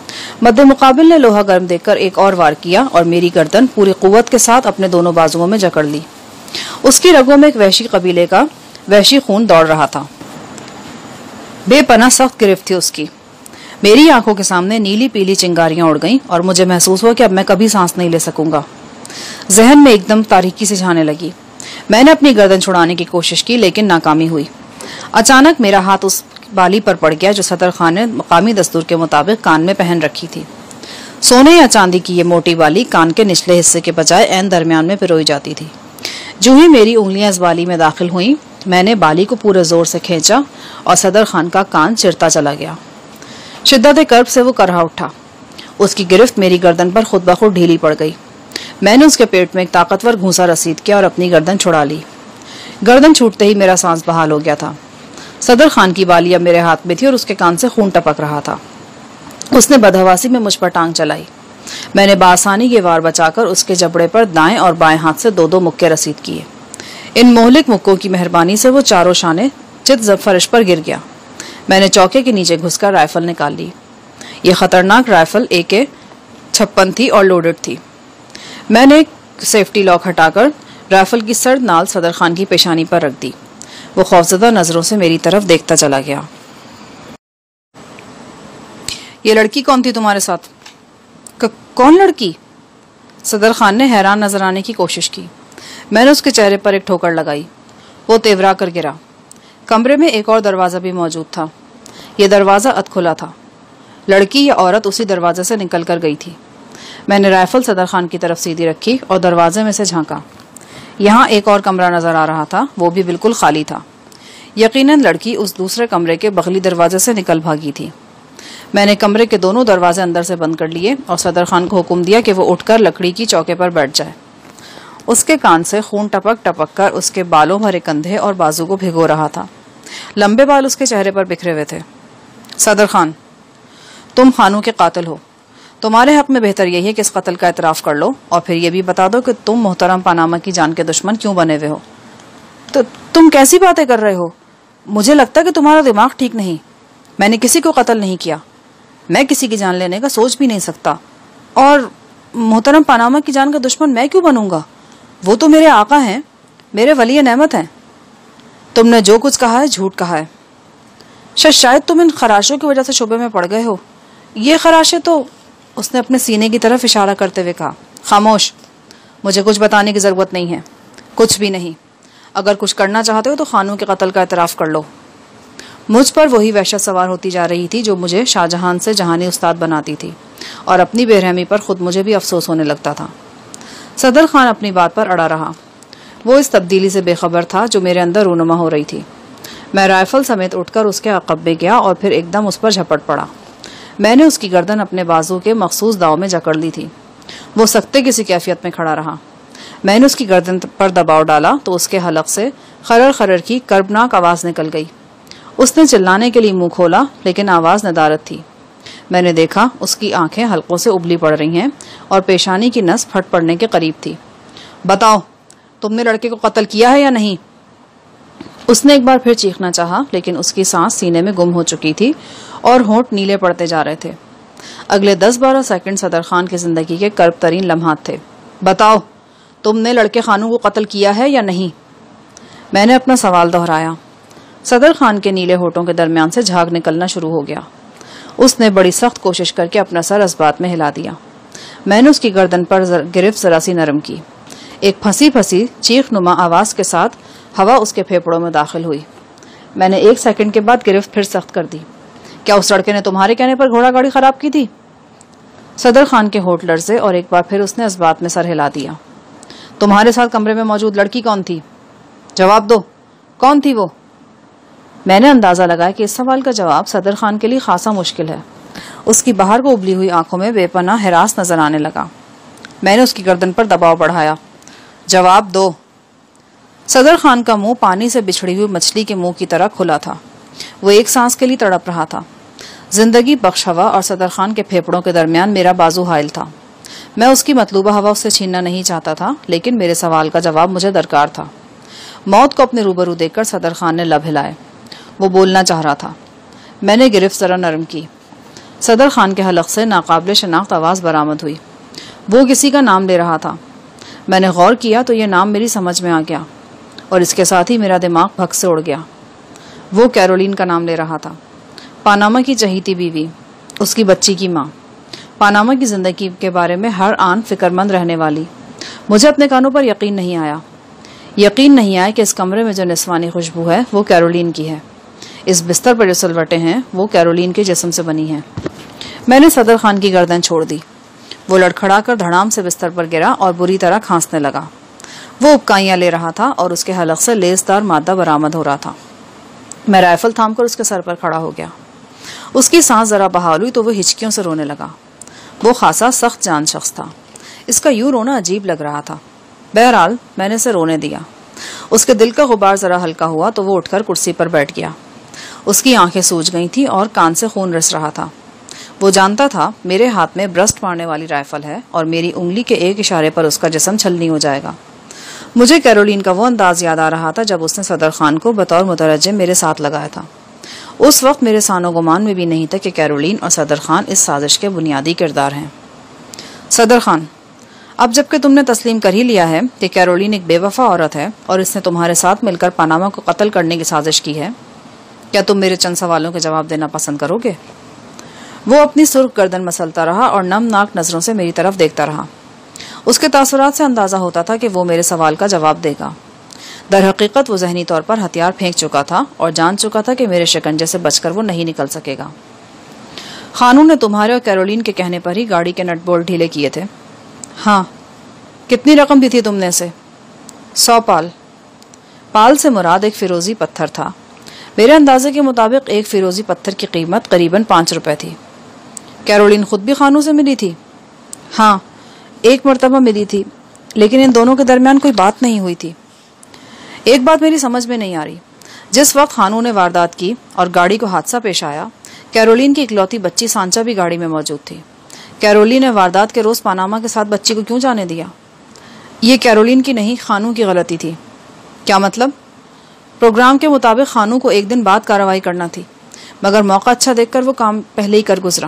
مد مقابل نے لوہا گرم دیکھ کر ایک اور وار کیا اور میری گردن پوری قوت کے ساتھ اپنے دونوں بازوؤں میں جکڑ لی. اس کی رگوں میں ایک وحشی قبیلے کا وحشی خون دوڑ رہا تھا. بے پناہ سخت گرفت تھی اس کی. میری آنکھوں کے سامنے نیلی پیلی چنگاریاں اڑ گئیں اور مجھے محسوس ہوا کہ اب میں کبھی سانس نہیں لے سکوں گا. ذہن میں ایک دم تاریکی سے جھانے لگی. میں نے اپنی گردن چھڑانے کی کوشش کی لیکن ناکامی ہوئی. اچانک میرا ہاتھ اس بالی پر پڑ گیا جو صدر خان نے مقامی دستور کے مطابق کان میں پہن رکھی تھی. سونے یا چاندی کی یہ موٹی بالی کان کے نچلے حصے کے بجائے عین درمیان میں پروئی جاتی تھی. جو ہی میری انگلیاں اس بالی میں داخل ہوئیں میں نے بالی کو پورے زور سے کھینچا اور صدر خان کا کان چرتا چلا گیا. شدت کرب سے وہ کرہا اٹھا. اس کی گرفت میری گردن پر خود بخود ڈھیلی پڑ گئی. میں نے اس کے پیٹ میں ایک طاقتور گھونسا رسید کیا اور اپنی گردن چھڑا لی. گردن چھوٹتے ہی میرا سانس بحال ہو گیا تھا. صدر خان کی بالی اب میرے ہاتھ میں تھی اور اس کے کان سے خون ٹپک رہا تھا. اس نے بدحواسی میں مجھ پر ٹانگ چلائی. میں نے بآسانی یہ وار بچا کر اس کے جبڑے پر دائیں اور بائیں ہاتھ سے دو دو مکے رسید کیے. ان مہلک مکوں کی مہربانی سے وہ چاروں شانے چت فرش پر گر گیا. میں نے چوکے کے نیچے گھس کر رائفل نکال لی. یہ خطرناک رائفل اے کے چھپن تھی اور لوڈڈ تھی. میں نے سیفٹی لاک ہٹا کر رائفل کی سرد نال صدر خان کی پیشانی پر رکھ دی. وہ خوفزدہ نظروں سے میری طرف دیکھتا چلا گیا. یہ لڑکی کون تھی تمہارے ساتھ؟ کون لڑکی؟ صدر خان نے حیران نظر آنے کی کوشش کی. میں نے اس کے چہرے پر ایک ٹھوکر لگائی. وہ تیورا کر گرا. کمرے میں ایک اور دروازہ بھی موجود تھا. یہ دروازہ اد کھلا تھا. لڑکی یا عورت اسی دروازے سے نکل کر گئی تھی. میں نے رائفل صدر خان کی طرف سیدھی رکھی اور دروازے میں سے جھانکا. یہاں ایک اور کمرہ نظر آ رہا تھا. وہ بھی بالکل خالی تھا. یقیناً لڑکی اس دوسرے کمرے کے بغلی دروازے سے نکل بھاگی تھی. میں نے کمرے کے دونوں دروازے اندر سے بند کر لیے اور صدر خان کو حکم دیا کہ وہ اٹھ کر لکڑی کی چوکے پر بیٹھ جائے. اس کے کان سے خون ٹپک ٹپک کر اس کے بالوں بھرے کندھے اور بازو کو بھگو رہا تھا. لمبے بال اس کے چہرے پر بکھرے ہوئے تھے. صدر خان، تم خانوں کے قاتل ہو. تمہارے حق میں بہتر یہی ہے کہ اس قتل کا اعتراف کر لو اور پھر یہ بھی بتا دو کہ تم محترم پاناما کی جان کے دشمن کیوں بنے ہوئے ہو. تو تم کیسی باتیں کر رہے ہو؟ مجھے لگتا ہے کہ تمہارا دماغ ٹھیک نہیں. میں نے کسی کو قتل نہیں کیا. میں کسی کی جان لینے کا سوچ بھی نہیں سکتا. اور محترم پاناما کی جان کا دشمن میں کیوں بنوں گا؟ وہ تو میرے آقا ہیں، میرے ولی نعمت ہیں. تم نے جو کچھ کہا ہے جھوٹ کہا ہے. شاید تم ان خراشوں کی وجہ سے شبے میں پڑ گئے ہو. یہ خراشیں تو... اس نے اپنے سینے کی طرف اشارہ کرتے ہوئے کہا. خاموش، مجھے کچھ بتانے کی ضرورت نہیں ہے. کچھ بھی نہیں. اگر کچھ کرنا چاہتے ہو تو خانوں کے قتل کا اعتراف کر لو. مجھ پر وہی وحشت سوار ہوتی جا رہی تھی جو مجھے شاہ جہان سے جہانی استاد بناتی تھی اور اپنی بے رحمی پر خود مجھے بھی افسوس ہونے لگتا تھا. صدر خان اپنی بات پر اڑا رہا. وہ اس تبدیلی سے بے خبر تھا جو میرے اندر رونما ہو رہی تھی. میں رائفل سمیت اٹھ کر اس کے عقب میں گیا اور پھر ایک دم اس پر جھپٹ پڑا. میں نے اس کی گردن اپنے بازو کے مخصوص داؤ میں جکڑ لی تھی. وہ سکتے کسی کیفیت میں کھڑا رہا. میں نے اس کی گردن پر دباؤ ڈالا تو اس کے حلق سے خرر خرر کی کربناک آواز نکل گئی. اس نے چلانے کے لیے منہ کھولا لیکن آواز ندارت تھی. میں نے دیکھا اس کی آنکھیں حلقوں سے ابلی پڑ رہی ہیں اور پیشانی کی نس پھٹ پڑنے کے قریب تھی. بتاؤ، تم نے لڑکے کو قتل کیا ہے یا نہیں؟ اس نے ایک بار پھر چیخنا چاہا لیکن اس کی سانس سینے میں گم ہو چکی تھی اور ہونٹ نیلے پڑتے جا رہے تھے. اگلے دس بارہ سیکنڈ صدر خان کی زندگی کے کرب ترین لمحات تھے. بتاؤ، تم نے لڑکے خانوں کو قتل کیا ہے یا نہیں؟ میں نے اپنا سوال دہرایا. صدر خان کے نیلے ہونٹوں کے درمیان سے جھاگ نکلنا شروع ہو گیا. اس نے بڑی سخت کوشش کر کے اپنا سر اس بات میں ہلا دیا. میں نے اس کی گردن پر گرفت ذرا سی نرم کی. ایک پھنسی پھنسی چیخ نما آواز کے ساتھ ہوا اس کے پھیپڑوں میں داخل ہوئی. میں نے ایک سیکنڈ کے بعد گرفت پھر سخت کر دی. کیا اس لڑکے نے تمہارے کہنے پر گھوڑا گاڑی خراب کی تھی؟ صدر خان کے ہونٹ لرزے اور ایک بار پھر اس نے اس بات میں سر ہلا دیا. تمہارے ساتھ کمرے میں موجود لڑکی کون تھی؟ جواب دو، کون تھی وہ؟ میں نے اندازہ لگایا کہ اس سوال کا جواب صدر خان کے لیے خاصا مشکل ہے. اس کی باہر کو ابلی ہوئی آنکھوں میں بے پناہ ہراس نظر آنے لگا. میں نے اس کی گردن پر دباؤ بڑھایا. جواب دو. صدر خان کا منہ پانی سے بچھڑی ہوئی مچھلی کے منہ کی طرح کھلا تھا. وہ ایک سانس کے لیے تڑپ رہا تھا. زندگی بخش ہوا اور صدر خان کے پھیپڑوں کے درمیان میرا بازو حائل تھا. میں اس کی مطلوبہ ہوا اس سے چھیننا نہیں چاہتا تھا لیکن میرے سوال کا جواب مجھے درکار تھا. موت کو اپنے روبرو دیکھ کر صدر خان نے لب ہلائے. وہ بولنا چاہ رہا تھا. میں نے گرفت ذرا نرم کی. صدر خان کے حلق سے ناقابل شناخت آواز برآمد ہوئی. وہ کسی کا نام لے رہا تھا. میں نے غور کیا تو یہ نام میری سمجھ میں آ گیا. اور اس کے ساتھ ہی میرا دماغ بھگ سے اڑ گیا۔ وہ کیرولین کا نام لے رہا تھا، پاناما کی چہیتی بیوی، اس کی بچی کی ماں، پاناما کی زندگی کے بارے میں ہر آن فکر مند رہنے والی۔ مجھے اپنے کانوں پر یقین نہیں آیا یقین نہیں آیا کہ اس کمرے میں جو نسوانی خوشبو ہے وہ کیرولین کی ہے، اس بستر پر جو سلوٹیں ہیں وہ کیرولین کے جسم سے بنی ہیں۔ میں نے صدر خان کی گردن چھوڑ دی۔ وہ لڑکھڑا کر دھڑام سے بستر پر گرا اور بری طرح کھانسنے لگا۔ وہ اکائیاں لے رہا تھا اور اس کے حلق سے لیس دار مادہ برآمد ہو رہا تھا۔ میں رائفل تھام کر اس کے سر پر کھڑا ہو گیا۔ اس کی سانس ذرا بحال ہوئی تو وہ ہچکیوں سے رونے لگا۔ وہ خاصا سخت جان شخص تھا، اس کا یوں رونا عجیب لگ رہا تھا۔ بہرحال میں نے اسے رونے دیا۔ اس کے دل کا غبار ذرا ہلکا ہوا تو وہ اٹھ کر کرسی پر بیٹھ گیا۔ اس کی آنکھیں سوج گئی تھیں اور کان سے خون رس رہا تھا۔ وہ جانتا تھا میرے ہاتھ میں برسٹ مارنے والی رائفل ہے اور میری انگلی کے ایک اشارے پر اس کا جسم چھلنی ہو جائے گا۔ مجھے کیرولین کا وہ انداز یاد آ رہا تھا جب اس نے صدر خان کو بطور مترجم میرے ساتھ لگایا تھا۔ اس وقت میرے سان و گمان میں بھی نہیں تھا کہ کیرولین اور صدر خان اس سازش کے بنیادی کردار ہیں۔ صدر خان، اب جب کہ تم نے تسلیم کر ہی لیا ہے کہ کیرولین ایک بے وفا عورت ہے اور اس نے تمہارے ساتھ مل کر پاناما کو قتل کرنے کی سازش کی ہے، کیا تم میرے چند سوالوں کے جواب دینا پسند کرو گے؟ وہ اپنی سرخ گردن مسلتا رہا اور نم ناک نظروں سے میری طرف دیکھتا رہا۔ اس کے تاثرات سے اندازہ ہوتا تھا کہ وہ میرے سوال کا جواب دے گا۔ در حقیقت وہ ذہنی طور پر ہتھیار پھینک چکا تھا اور جان چکا تھا کہ میرے شکنجے سے بچ کر وہ نہیں نکل سکے گا۔ خانوں نے تمہارے اور کیرولین کے کہنے پر ہی گاڑی کے نٹ بولٹ ڈھیلے کیے تھے؟ ہاں۔ کتنی رقم دی تھی تم نے اسے؟ سو پال۔ پال سے مراد ایک فیروزی پتھر تھا۔ میرے اندازے کے مطابق ایک فیروزی پتھر کی قیمت قریباً پانچ روپے تھی۔ کیرولین خود بھی خانوں سے ملی تھی؟ ہاں، ایک مرتبہ ملی تھی، لیکن ان دونوں کے درمیان کوئی بات نہیں ہوئی تھی۔ ایک بات میری سمجھ میں نہیں آ رہی، جس وقت خانوں نے واردات کی اور گاڑی کو حادثہ پیش آیا، کیرولین کی اکلوتی بچی سانچا بھی گاڑی میں موجود تھی۔ کیرولین نے واردات کے روز پاناما کے ساتھ بچی کو کیوں جانے دیا؟ یہ کیرولین کی نہیں، خانوں کی غلطی تھی۔ کیا مطلب؟ پروگرام کے مطابق خانوں کو ایک دن بعد کارروائی کرنا تھی، مگر موقع اچھا دیکھ کر وہ کام پہلے ہی کر گزرا۔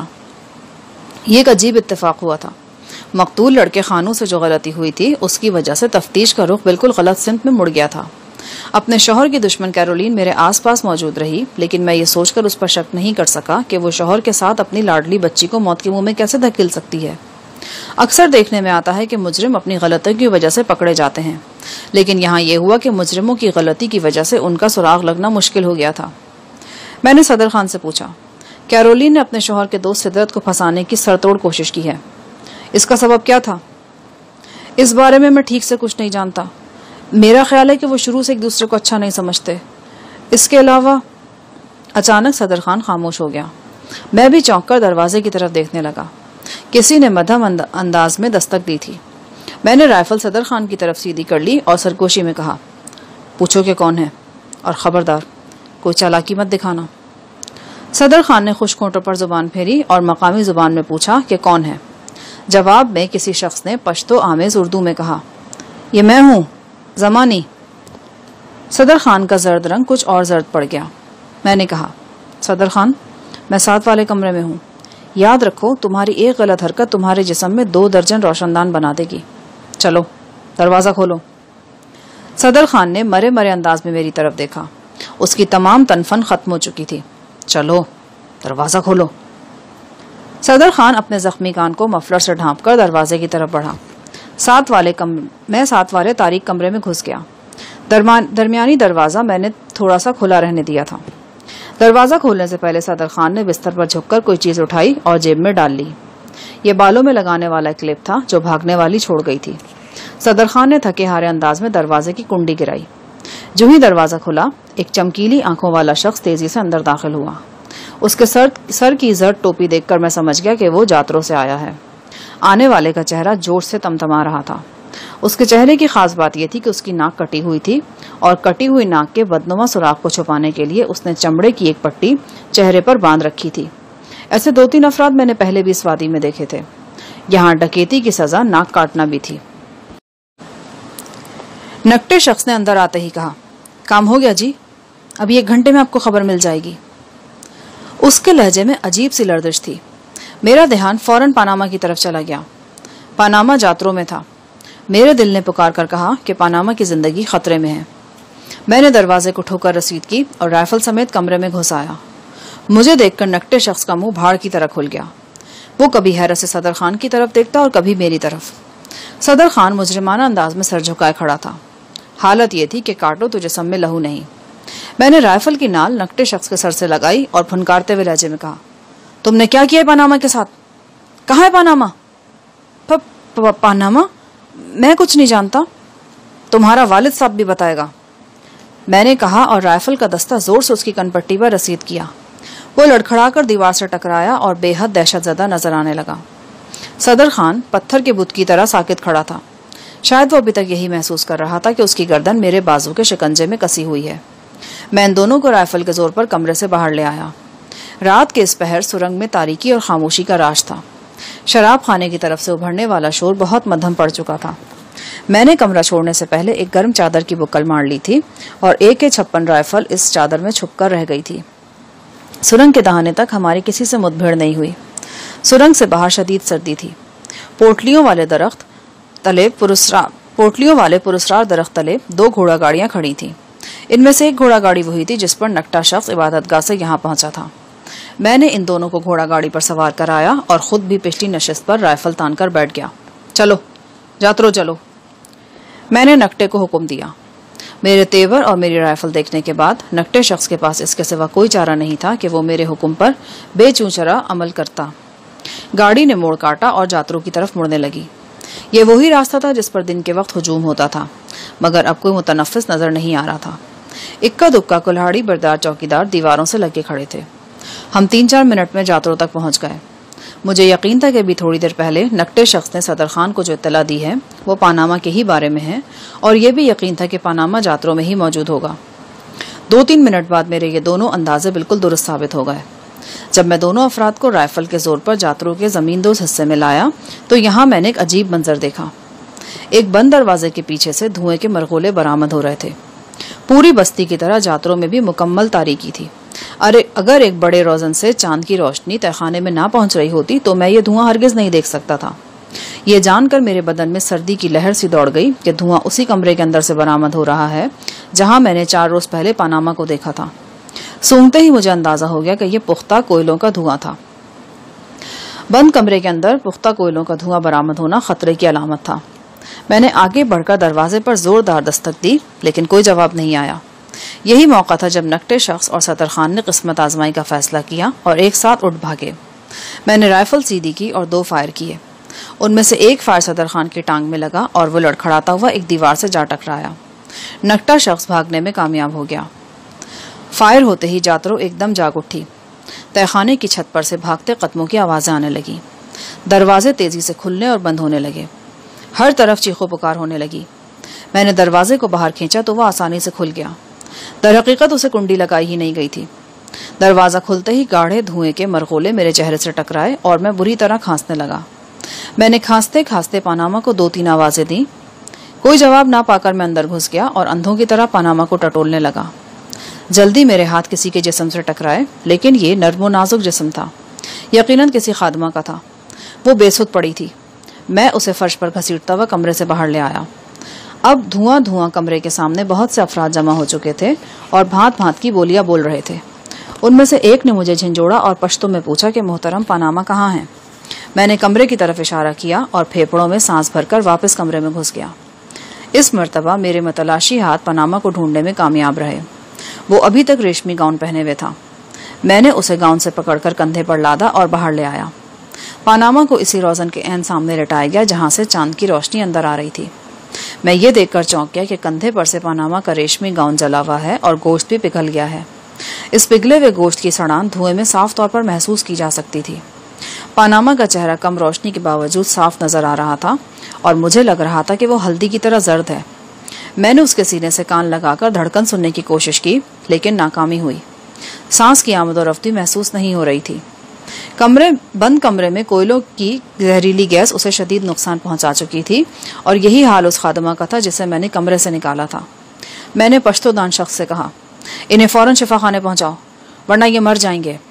یہ ایک عجیب اتفاق ہوا تھا۔ مقتول لڑکے خانوں سے جو غلطی ہوئی تھی اس کی وجہ سے تفتیش کا رخ بالکل غلط سمت میں مڑ گیا تھا۔ اپنے شوہر کی دشمن کیرولین میرے آس پاس موجود رہی، لیکن میں یہ سوچ کر اس پر شک نہیں کر سکا کہ وہ شوہر کے ساتھ اپنی لاڈلی بچی کو موت کے منہ میں کیسے دھکیل سکتی ہے۔ اکثر دیکھنے میں آتا ہے کہ مجرم اپنی غلطی کی وجہ سے پکڑے جاتے ہیں، لیکن یہاں یہ ہوا کہ مجرموں کی غلطی کی وجہ سے ان کا سراغ لگنا مشکل ہو گیا تھا۔ میں نے صدر خان سے پوچھا، کیرولین نے اپنے شوہر کے دوست فطرت کو پھنسانے کی سرتوڑ کوشش کی ہے، اس کا سبب کیا تھا؟ اس بارے میں میں ٹھیک سے کچھ نہیں جانتا۔ میرا خیال ہے کہ وہ شروع سے ایک دوسرے کو اچھا نہیں سمجھتے۔ اس کے علاوہ… اچانک صدر خان خاموش ہو گیا۔ میں بھی چونک کر دروازے کی طرف دیکھنے لگا۔ کسی نے مدھم انداز میں دستک دی تھی۔ میں نے رائفل صدر خان کی طرف سیدھی کر لی اور سرگوشی میں کہا، پوچھو کہ کون ہے، اور خبردار کوئی چالاکی مت دکھانا۔ صدر خان نے خشک ہونٹوں پر زبان پھیری اور مقامی زبان میں پوچھا کہ کون ہے۔ جواب میں کسی شخص نے پشتو آمیز اردو میں کہا، یہ میں ہوں، زمانی۔ صدر خان کا زرد رنگ کچھ اور زرد پڑ گیا۔ میں نے کہا، صدر خان، میں ساتھ والے کمرے میں ہوں۔ یاد رکھو تمہاری ایک غلط حرکت تمہارے جسم میں دو درجن روشن دان بنا دے گی۔ چلو دروازہ کھولو۔ صدر خان نے مرے مرے انداز میں میری طرف دیکھا۔ اس کی تمام تنفن ختم ہو چکی تھی۔ چلو دروازہ کھولو۔ صدر خان اپنے زخمی کان کو مفلر سے ڈھانپ کر دروازے کی طرف بڑھا۔ ساتھ والے کم... میں ساتھ والے تاریک کمرے میں گھس گیا۔ درمان... درمیانی دروازہ میں نے تھوڑا سا کھلا رہنے دیا تھا۔ دروازہ کھولنے سے پہلے صدر خان نے بستر پر جھک کر کوئی چیز اٹھائی اور جیب میں ڈال لی۔ یہ بالوں میں لگانے والا کلپ تھا جو بھاگنے والی چھوڑ گئی تھی۔ صدر خان نے تھکے ہارے انداز میں دروازے کی کنڈی گرائی۔ جو ہی دروازہ کھلا، ایک چمکیلی آنکھوں والا شخص تیزی سے اندر داخل ہوا۔ اس کے سر سر کی زرد ٹوپی دیکھ کر میں سمجھ گیا کہ وہ جاتروں سے آیا ہے۔ آنے والے کا چہرہ جوش سے تمتما رہا تھا۔ اس کے چہرے کی خاص بات یہ تھی کہ اس کی ناک کٹی ہوئی تھی اور کٹی ہوئی ناک کے بدنما سوراخ کو چھپانے کے لیے اس نے چمڑے کی ایک پٹی چہرے پر باندھ رکھی تھی۔ ایسے دو تین افراد میں نے پہلے بھی اس وادی میں دیکھے تھے۔ یہاں ڈکیتی کی سزا ناک کاٹنا بھی تھی۔ نکٹے شخص نے اندر آتے ہی کہا، کام ہو گیا جی، ابھی ایک گھنٹے میں آپ کو خبر مل جائے گی۔ اس کے لہجے میں عجیب سی لرزش تھی۔ میرا دھیان فوراً پاناما کی طرف چلا گیا۔ پاناما جاتروں میں تھا۔ میرے دل نے پکار کر کہا کہ پاناما کی زندگی خطرے میں ہے۔ میں نے دروازے کو ٹھوکر رسید کی اور رائفل سمیت کمرے میں گھس آیا۔ مجھے دیکھ کر نکٹے شخص کا منہ بھاڑ کی طرح کھل گیا۔ وہ کبھی حیرت سے صدر خان کی طرف دیکھتا اور کبھی میری طرف۔ صدر خان مجرمانہ انداز میں سر جھکائے کھڑا تھا۔ حالت یہ تھی کہ کاٹو تو جسم میں لہو نہیں۔ میں نے رائفل کی نال نکٹے شخص کے سر سے لگائی اور پھنکارتے ہوئے لہجے میں کہا، تم نے کیا کیا ہے پاناما کے ساتھ؟ کہاں ہے پاناما؟ پاناما؟ میں کچھ نہیں جانتا، تمہارا والد صاحب بھی بتائے گا، میں نے کہا اور رائفل کا دستہ زور سے اس کی کن پٹی پر رسید کیا۔ وہ لڑکھڑا کر دیوار سے ٹکرایا اور بے حد دہشت زدہ نظر آنے لگا۔ صدر خان پتھر کے بت کی طرح ساکت کھڑا تھا۔ شاید وہ ابھی تک یہی محسوس کر رہا تھا کہ اس کی گردن میرے بازو کے شکنجے میں کسی ہوئی ہے۔ میں ان دونوں کو رائفل کے زور پر کمرے سے باہر لے آیا۔ رات کے اس پہر سرنگ میں تاریکی اور خاموشی کا راج تھا۔ شراب خانے کی طرف سے ابھرنے والا شور بہت مدھم پڑ چکا تھا۔ میں نے کمرہ چھوڑنے سے پہلے ایک گرم چادر کی بکل مار لی تھی اور ایک کے چھپن رائفل اس چادر میں چھپ کر رہ گئی تھی۔ سرنگ کے دہانے تک ہماری کسی سے مدبھیڑ نہیں ہوئی۔ سرنگ سے باہر شدید سردی تھی۔ پوٹلیوں والے درخت تلے پرسرار پوٹلیوں والے پرسرار درخت تلے دو گھوڑا گاڑیاں کھڑی تھیں۔ ان میں سے ایک گھوڑا گاڑی وہی تھی جس پر نکٹا شخص عبادت گاہ سے یہاں پہنچا تھا۔ میں نے ان دونوں کو گھوڑا گاڑی پر سوار کرایا اور خود بھی پچھلی نشست پر رائفل تان کر بیٹھ گیا۔ چلو جاترو چلو، میں نے نکٹے کو حکم دیا۔ میرے تیور اور میری رائفل دیکھنے کے بعد نکٹے شخص کے پاس اس کے سوا کوئی چارہ نہیں تھا کہ وہ میرے حکم پر بے چونچرا عمل کرتا۔ گاڑی نے موڑ کاٹا اور جاترو کی طرف مڑنے لگی۔ یہ وہی راستہ تھا جس پر دن کے وقت ہجوم ہوتا تھا، مگر اب کوئی متنفس نظر نہیں آ رہا تھا۔ اکا دکا کلہاڑی بردار چوکیدار دیواروں سے لگے کھڑے تھے۔ ہم تین چار منٹ میں جاترو تک پہنچ گئے۔ مجھے یقین تھا کہ ابھی تھوڑی دیر پہلے نکٹے شخص نے صدر خان کو جو اطلاع دی ہے وہ پاناما کے ہی بارے میں ہے، اور یہ بھی یقین تھا کہ پاناما جاترو میں ہی موجود ہوگا۔ دو تین منٹ بعد میرے یہ دونوں اندازے بالکل درست ثابت ہو گئے۔ جب میں دونوں افراد کو رائفل کے زور پر جاترو کے زمین دوز حصے میں لایا تو یہاں میں نے ایک عجیب منظر دیکھا۔ ایک بند دروازے کے پیچھے سے دھوئیں کے مرغولے برآمد ہو رہے تھے۔ پوری بستی کی طرح جاترو میں بھی مکمل تاریکی تھی۔ ارے اگر ایک بڑے روزن سے چاند کی روشنی تہخانے میں نہ پہنچ رہی ہوتی تو میں یہ دھواں ہرگز نہیں دیکھ سکتا تھا۔ یہ جان کر میرے بدن میں سردی کی لہر سی دوڑ گئی کہ دھواں اسی کمرے کے اندر سے برآمد ہو رہا ہے جہاں میں نے چار روز پہلے پاناما کو دیکھا تھا۔ سونگتے ہی مجھے اندازہ ہو گیا کہ یہ پختہ کوئلوں کا دھواں تھا۔ بند کمرے کے اندر پختہ کوئلوں کا دھواں برآمد ہونا خطرے کی علامت تھا۔ میں نے آگے بڑھ کر دروازے پر زوردار دستک دی لیکن کوئی جواب نہیں آیا۔ یہی موقع تھا جب نکٹے شخص اور صدر خان نے قسمت آزمائی کا فیصلہ کیا اور ایک ساتھ اٹھ بھاگے۔ میں نے رائفل سیدھی کی اور دو فائر کیے۔ ان میں سے ایک فائر صدر خان کی ٹانگ میں لگا اور وہ لڑکھڑاتا ہوا ایک دیوار سے جا ٹکرایا۔ نکٹا شخص بھاگنے میں کامیاب ہو گیا۔ فائر ہوتے ہی جاترو ایک دم جاگ اٹھی۔ تہخانے کی چھت پر سے بھاگتے قدموں کی آوازیں آنے لگی۔ دروازے تیزی سے کھلنے اور بند ہونے لگے۔ ہر طرف چیخو پکار ہونے لگی۔ میں نے دروازے کو باہر کھینچا تو وہ آسانی سے کھل گیا۔ در حقیقت اسے کنڈی لگائی ہی نہیں گئی تھی۔ دروازہ کھلتے ہی گاڑھے دھوئیں کے مرغولے میرے چہرے سے ٹکرائے اور میں بری طرح کھانسنے لگا۔ میں نے کھانستے کھانستے پاناما کو دو تین آوازیں دیں۔ کوئی جواب نہ پا کر میں اندر گھس گیا اور اندھوں کی طرح پاناما کو ٹٹولنے لگا۔ جلدی میرے ہاتھ کسی کے جسم سے ٹکرائے لیکن یہ نرم و نازک جسم تھا، یقیناً کسی خادمہ کا تھا۔ وہ بے سود پڑی تھی۔ میں اسے فرش پر گھسیٹتا ہوا کمرے سے باہر لے آیا۔ اب دھواں دھواں کمرے کے سامنے بہت سے افراد جمع ہو چکے تھے اور بھانت بھانت کی بولیاں بول رہے تھے۔ ان میں سے ایک نے مجھے جھنجھوڑا اور پشتو میں پوچھا کہ محترم پاناما کہاں ہیں؟ میں نے کمرے کی طرف اشارہ کیا اور پھیپڑوں میں سانس بھر کر واپس کمرے میں گھس گیا۔ اس مرتبہ میرے متلاشی ہاتھ پاناما کو ڈھونڈنے میں کامیاب رہے۔ وہ ابھی تک ریشمی گاؤن پہنے ہوئے تھا۔ میں نے اسے گاؤن سے پکڑ کر کندھے پر لادا اور باہر لے آیا۔ پاناما کو اسی روزن کے عین سامنے لٹایا گیا جہاں سے چاند کی روشنی اندر آ رہی تھی۔ میں یہ دیکھ کر چونک گیا کہ کندھے پر سے پاناما کا ریشمی گاؤن جلا ہوا ہے اور گوشت بھی پگھل گیا ہے۔ اس پگھلے ہوئے گوشت کی سڑان دھوئیں میں صاف طور پر محسوس کی جا سکتی تھی۔ پاناما کا چہرہ کم روشنی کے باوجود صاف نظر آ رہا تھا اور مجھے لگ رہا تھا کہ وہ ہلدی کی طرح زرد ہے۔ میں نے اس کے سینے سے کان لگا کر دھڑکن سننے کی کوشش کی لیکن ناکامی ہوئی۔ سانس کی آمد و رفت محسوس نہیں ہو رہی تھی۔ کمرے بند کمرے میں کوئلوں کی زہریلی گیس اسے شدید نقصان پہنچا چکی تھی اور یہی حال اس خادمہ کا تھا جسے میں نے کمرے سے نکالا تھا۔ میں نے پشتو دان شخص سے کہا، انہیں فوراً شفا خانے پہنچاؤ ورنہ یہ مر جائیں گے۔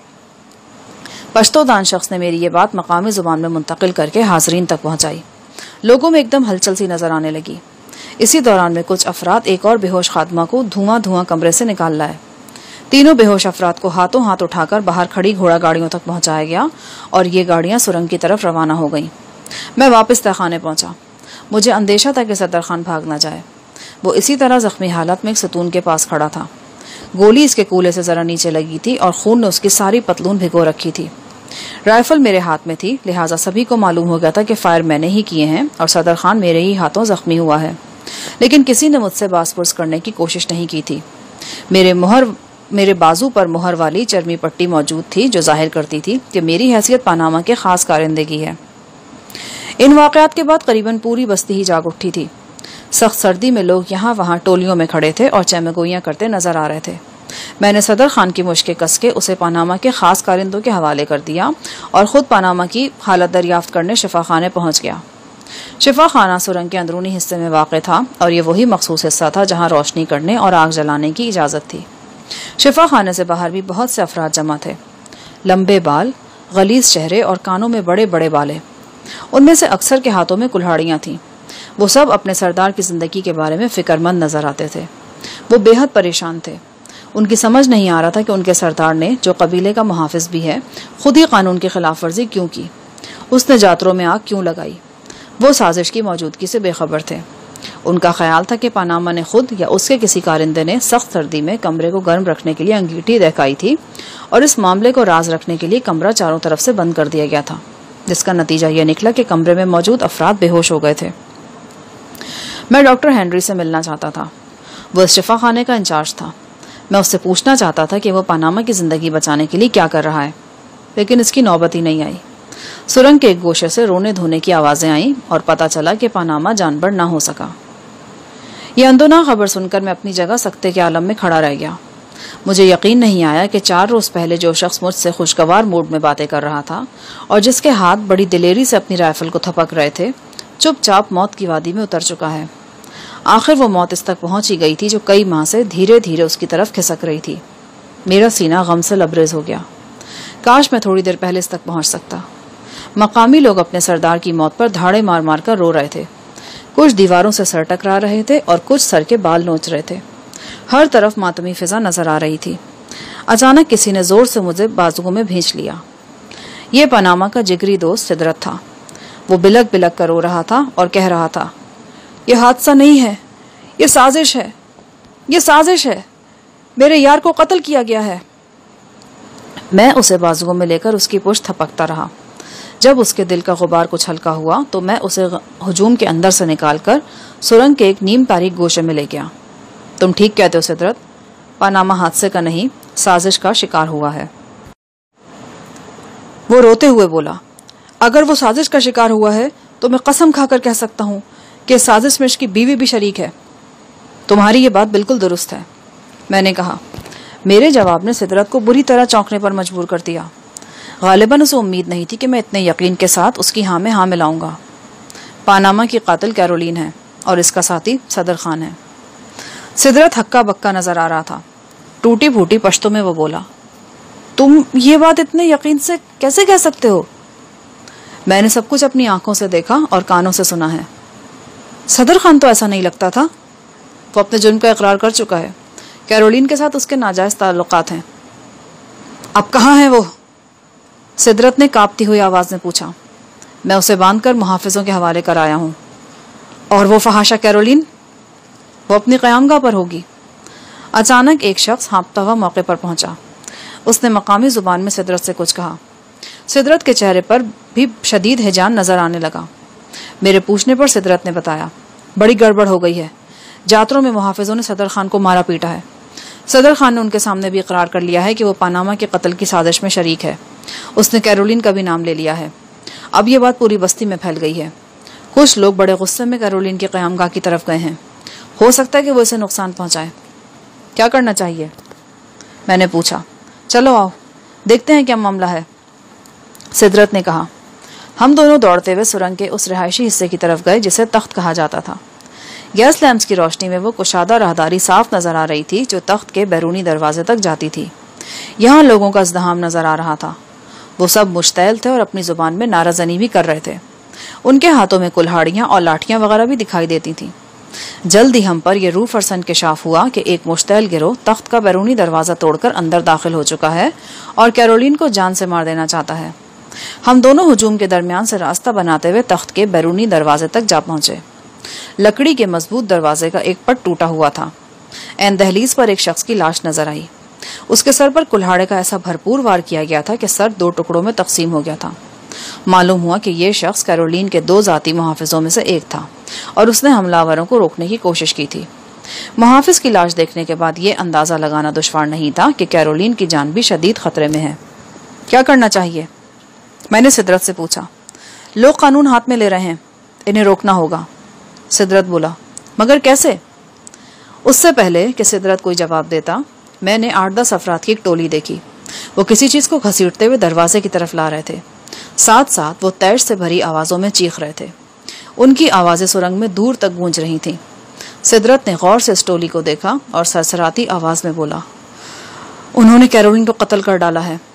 پشتو دان شخص نے میری یہ بات مقامی زبان میں منتقل کر کے حاضرین تک پہنچائی۔ لوگوں میں ایک دم ہلچل سی نظر آنے لگی۔ اسی دوران میں کچھ افراد ایک اور بے ہوش خادمہ کو دھواں دھواں کمرے سے نکال لائے۔ تینوں بے ہوش افراد کو ہاتھوں ہاتھ اٹھا کر باہر کھڑی گھوڑا گاڑیوں تک پہنچایا گیا اور یہ گاڑیاں سرنگ کی طرف روانہ ہو گئیں۔ میں واپس تہخانے پہنچا۔ مجھے اندیشہ تھا کہ صدر خان بھاگ نہ جائے۔ وہ اسی طرح زخمی حالت میں ایک ستون کے پاس کھڑا تھا۔ گولی اس کے کولے سے ذرا نیچے لگی تھی اور خون نے اس کی ساری پتلون بھگو رکھی تھی۔ رائفل میرے ہاتھ میں تھی، لہٰذا سبھی کو معلوم ہو گیا تھا کہ فائر میں نے ہی کیے ہیں اور صدر خان میرے ہی ہاتھوں زخمی ہوا ہے، لیکن کسی نے مجھ سے باس پرس کرنے کی کوشش نہیں کی تھی۔ میرے مہر میرے بازو پر مہر والی چرمی پٹی موجود تھی جو ظاہر کرتی تھی کہ میری حیثیت پاناما کے خاص کارندگی ہے۔ ان واقعات کے بعد قریباً پوری بستی ہی جاگ اٹھی تھی۔ سخت سردی میں لوگ یہاں وہاں ٹولیوں میں کھڑے تھے اور چیمگوئیاں کرتے نظر آ رہے تھے۔ میں نے صدر خان کی مشقیں کس کے اسے پاناما کے خاص کارندوں کے حوالے کر دیا اور خود پاناما کی حالت دریافت کرنے شفا خانے پہنچ گیا۔ شفا خانہ سرنگ کے اندرونی حصے میں واقع تھا اور یہ وہی مخصوص حصہ تھا جہاں روشنی کرنے اور آگ جلانے کی اجازت تھی۔ شفا خانے سے باہر بھی بہت سے افراد جمع تھے، لمبے بال، غلیظ چہرے اور کانوں میں بڑے بڑے بالے۔ ان میں سے اکثر کے ہاتھوں میں کلہاڑیاں تھیں۔ وہ سب اپنے سردار کی زندگی کے بارے میں فکر مند نظر آتے تھے۔ وہ بے حد پریشان تھے۔ ان کی سمجھ نہیں آ رہا تھا کہ ان کے سردار نے، جو قبیلے کا محافظ بھی ہے، خود ہی قانون کی خلاف ورزی کیوں کی، اس نے جاتروں میں آگ کیوں لگائی۔ وہ سازش کی موجودگی سے بے خبر تھے۔ ان کا خیال تھا کہ پاناما نے خود یا اس کے کسی کارندے نے سخت سردی میں کمرے کو گرم رکھنے کے لیے انگیٹھی دہکائی تھی اور اس معاملے کو راز رکھنے کے لیے کمرہ چاروں طرف سے بند کر دیا گیا تھا، جس کا نتیجہ یہ نکلا کہ کمرے میں موجود افراد بے ہوش ہو گئے تھے۔ میں ڈاکٹر ہینری سے ملنا چاہتا تھا۔ وہ اس شفا خانے کا انچارج تھا۔ میں اس سے پوچھنا چاہتا تھا کہ وہ پاناما کی زندگی بچانے کے لیے کیا کر رہا ہے، لیکن اس کی نوبت ہی نہیں آئی۔ سرنگ کے ایک گوشے سے رونے دھونے کی آوازیں آئیں اور پتہ چلا کہ پاناما جانبر نہ ہو سکا۔ یہ اندونا خبر سن کر میں اپنی جگہ سکتے کے عالم میں کھڑا رہ گیا۔ مجھے یقین نہیں آیا کہ چار روز پہلے جو شخص مجھ سے خوشگوار موڈ میں باتیں کر رہا تھا اور جس کے ہاتھ بڑی دلیری سے اپنی رائفل کو تھپک رہے تھے، چپ چاپ موت کی وادی میں اتر چکا ہے۔ آخر وہ موت اس تک پہنچ ہی گئی تھی جو کئی ماہ سے دھیرے دھیرے اس کی طرف کھسک رہی تھی۔ میرا سینہ غم سے لبریز ہو گیا۔ کاش میں تھوڑی دیر پہلے اس تک پہنچ سکتا۔ مقامی لوگ اپنے سردار کی موت پر دھاڑے مار مار کر رو رہے تھے۔ کچھ دیواروں سے سر ٹکرا رہے تھے اور کچھ سر کے بال نوچ رہے تھے۔ ہر طرف ماتمی فضا نظر آ رہی تھی۔ اچانک کسی نے زور سے مجھے بازوؤں میں بھینچ لیا۔ یہ پاناما کا جگری دوست سدرت تھا۔ وہ بلک بلک کر رو رہا تھا اور کہہ رہا تھا، یہ حادثہ نہیں ہے، یہ سازش ہے، یہ سازش ہے، میرے یار کو قتل کیا گیا ہے۔ میں اسے بازوؤں میں لے کر اس کی پشت تھپکتا رہا۔ جب اس کے دل کا غبار کچھ ہلکا ہوا تو میں اسے ہجوم کے اندر سے نکال کر سرنگ کے ایک نیم تاریک گوشے میں لے گیا۔ تم ٹھیک کہتے ہو سدرت، پاناما حادثے کا نہیں، سازش کا شکار ہوا ہے۔ وہ روتے ہوئے بولا، اگر وہ سازش کا شکار ہوا ہے تو میں قسم کھا کر کہہ سکتا ہوں کہ سازش میں اس کی بیوی بھی شریک ہے۔ تمہاری یہ بات بالکل درست ہے، میں نے کہا۔ میرے جواب نے سدرت کو بری طرح چونکنے پر مجبور کر دیا۔ غالباً اسے امید نہیں تھی کہ میں اتنے یقین کے ساتھ اس کی ہاں میں ہاں ملاؤں گا۔ پاناما کی قاتل کیرولین ہے اور اس کا ساتھی صدر خان ہے۔ سدرت ہکا بکا نظر آ رہا تھا۔ ٹوٹی پھوٹی پشتوں میں وہ بولا، تم یہ بات اتنے یقین سے کیسے کہہ سکتے ہو؟ میں نے سب کچھ اپنی آنکھوں سے دیکھا اور کانوں سے سنا ہے۔ صدر خان تو ایسا نہیں لگتا تھا۔ وہ اپنے جرم کا اقرار کر چکا ہے۔ کیرولین کے ساتھ اس کے ناجائز تعلقات ہیں۔ اب کہاں ہے وہ؟ سدرت نے کانپتی ہوئی آواز میں پوچھا۔ میں اسے باندھ کر محافظوں کے حوالے کر آیا ہوں۔ اور وہ فحاشہ کیرولین؟ وہ اپنی قیامگاہ پر ہوگی۔ اچانک ایک شخص ہانپتا ہوا موقع پر پہنچا۔ اس نے مقامی زبان میں سدرت سے کچھ کہا۔ سدرت کے چہرے پر بھی شدید ہیجان نظر آنے لگا۔ میرے پوچھنے پر سدرت نے بتایا، بڑی گڑبڑ ہو گئی ہے۔ جاتروں میں محافظوں نے صدر خان کو مارا پیٹا ہے۔ صدر خان نے ان کے سامنے بھی اقرار کر لیا ہے کہ وہ پاناما کے قتل کی سازش میں شریک ہے۔ اس نے کیرولین کا بھی نام لے لیا ہے۔ اب یہ بات پوری بستی میں پھیل گئی ہے۔ کچھ لوگ بڑے غصے میں کیرولین کی قیامگاہ کی طرف گئے ہیں۔ ہو سکتا ہے کہ وہ اسے نقصان پہنچائے۔ کیا کرنا چاہیے؟ میں نے پوچھا۔ چلو آؤ دیکھتے ہیں کیا معاملہ ہے، سدرت نے کہا۔ ہم دونوں دوڑتے ہوئے سرنگ کے اس رہائشی حصے کی طرف گئے جسے تخت کہا جاتا تھا۔ گیس لیمپس کی روشنی میں وہ کشادہ راہداری صاف نظر آ رہی تھی جو تخت کے بیرونی دروازے تک جاتی تھی۔ یہاں لوگوں کا ازدحام نظر آ رہا تھا۔ وہ سب مشتعل تھے اور اپنی زبان میں نعرہ زنی بھی کر رہے تھے۔ ان کے ہاتھوں میں کلہاڑیاں اور لاٹھیاں وغیرہ بھی دکھائی دیتی تھیں۔ جلد ہی ہم پر یہ روح فرسن انکشاف ہوا کہ ایک مشتعل گروہ تخت کا بیرونی دروازہ توڑ کر اندر داخل ہو چکا ہے اور کیرولین کو جان سے مار دینا چاہتا ہے۔ ہم دونوں ہجوم کے درمیان سے راستہ بناتے ہوئے تخت کے بیرونی دروازے تک جا پہنچے۔ لکڑی کے مضبوط دروازے کا ایک پٹ ٹوٹا ہوا تھا۔ عین دہلیز پر ایک شخص کی لاش نظر آئی۔ اس کے سر پر کلہاڑے کا ایسا بھرپور وار کیا گیا تھا کہ سر دو ٹکڑوں میں تقسیم ہو گیا تھا۔ معلوم ہوا کہ یہ شخص کیرولین کے دو ذاتی محافظوں میں سے ایک تھا اور اس نے حملہ کو روکنے کی کوشش کی تھی۔ محافظ کی لاش دیکھنے کے بعد یہ اندازہ لگانا دشوار نہیں تھا کہ کیرولین کی جان بھی شدید خطرے میں ہے۔ کیا کرنا چاہیے؟ میں نے سدرت سے پوچھا۔ لوگ قانون ہاتھ میں لے رہے ہیں، انہیں روکنا ہوگا، سدرت بولا۔ مگر کیسے؟ اس سے پہلے کہ سدرت کوئی جواب دیتا، میں نے آٹھ دس افراد کی ایک ٹولی دیکھی۔ وہ کسی چیز کو گھسیٹتے ہوئے دروازے کی طرف لا رہے تھے۔ ساتھ ساتھ وہ تیش سے بھری آوازوں میں چیخ رہے تھے۔ ان کی آوازیں سرنگ میں دور تک گونج رہی تھیں۔ سدرت نے غور سے اس ٹولی کو دیکھا اور سرسراتی آواز میں بولا، انہوں نے کیرولین کو قتل کر ڈالا ہے۔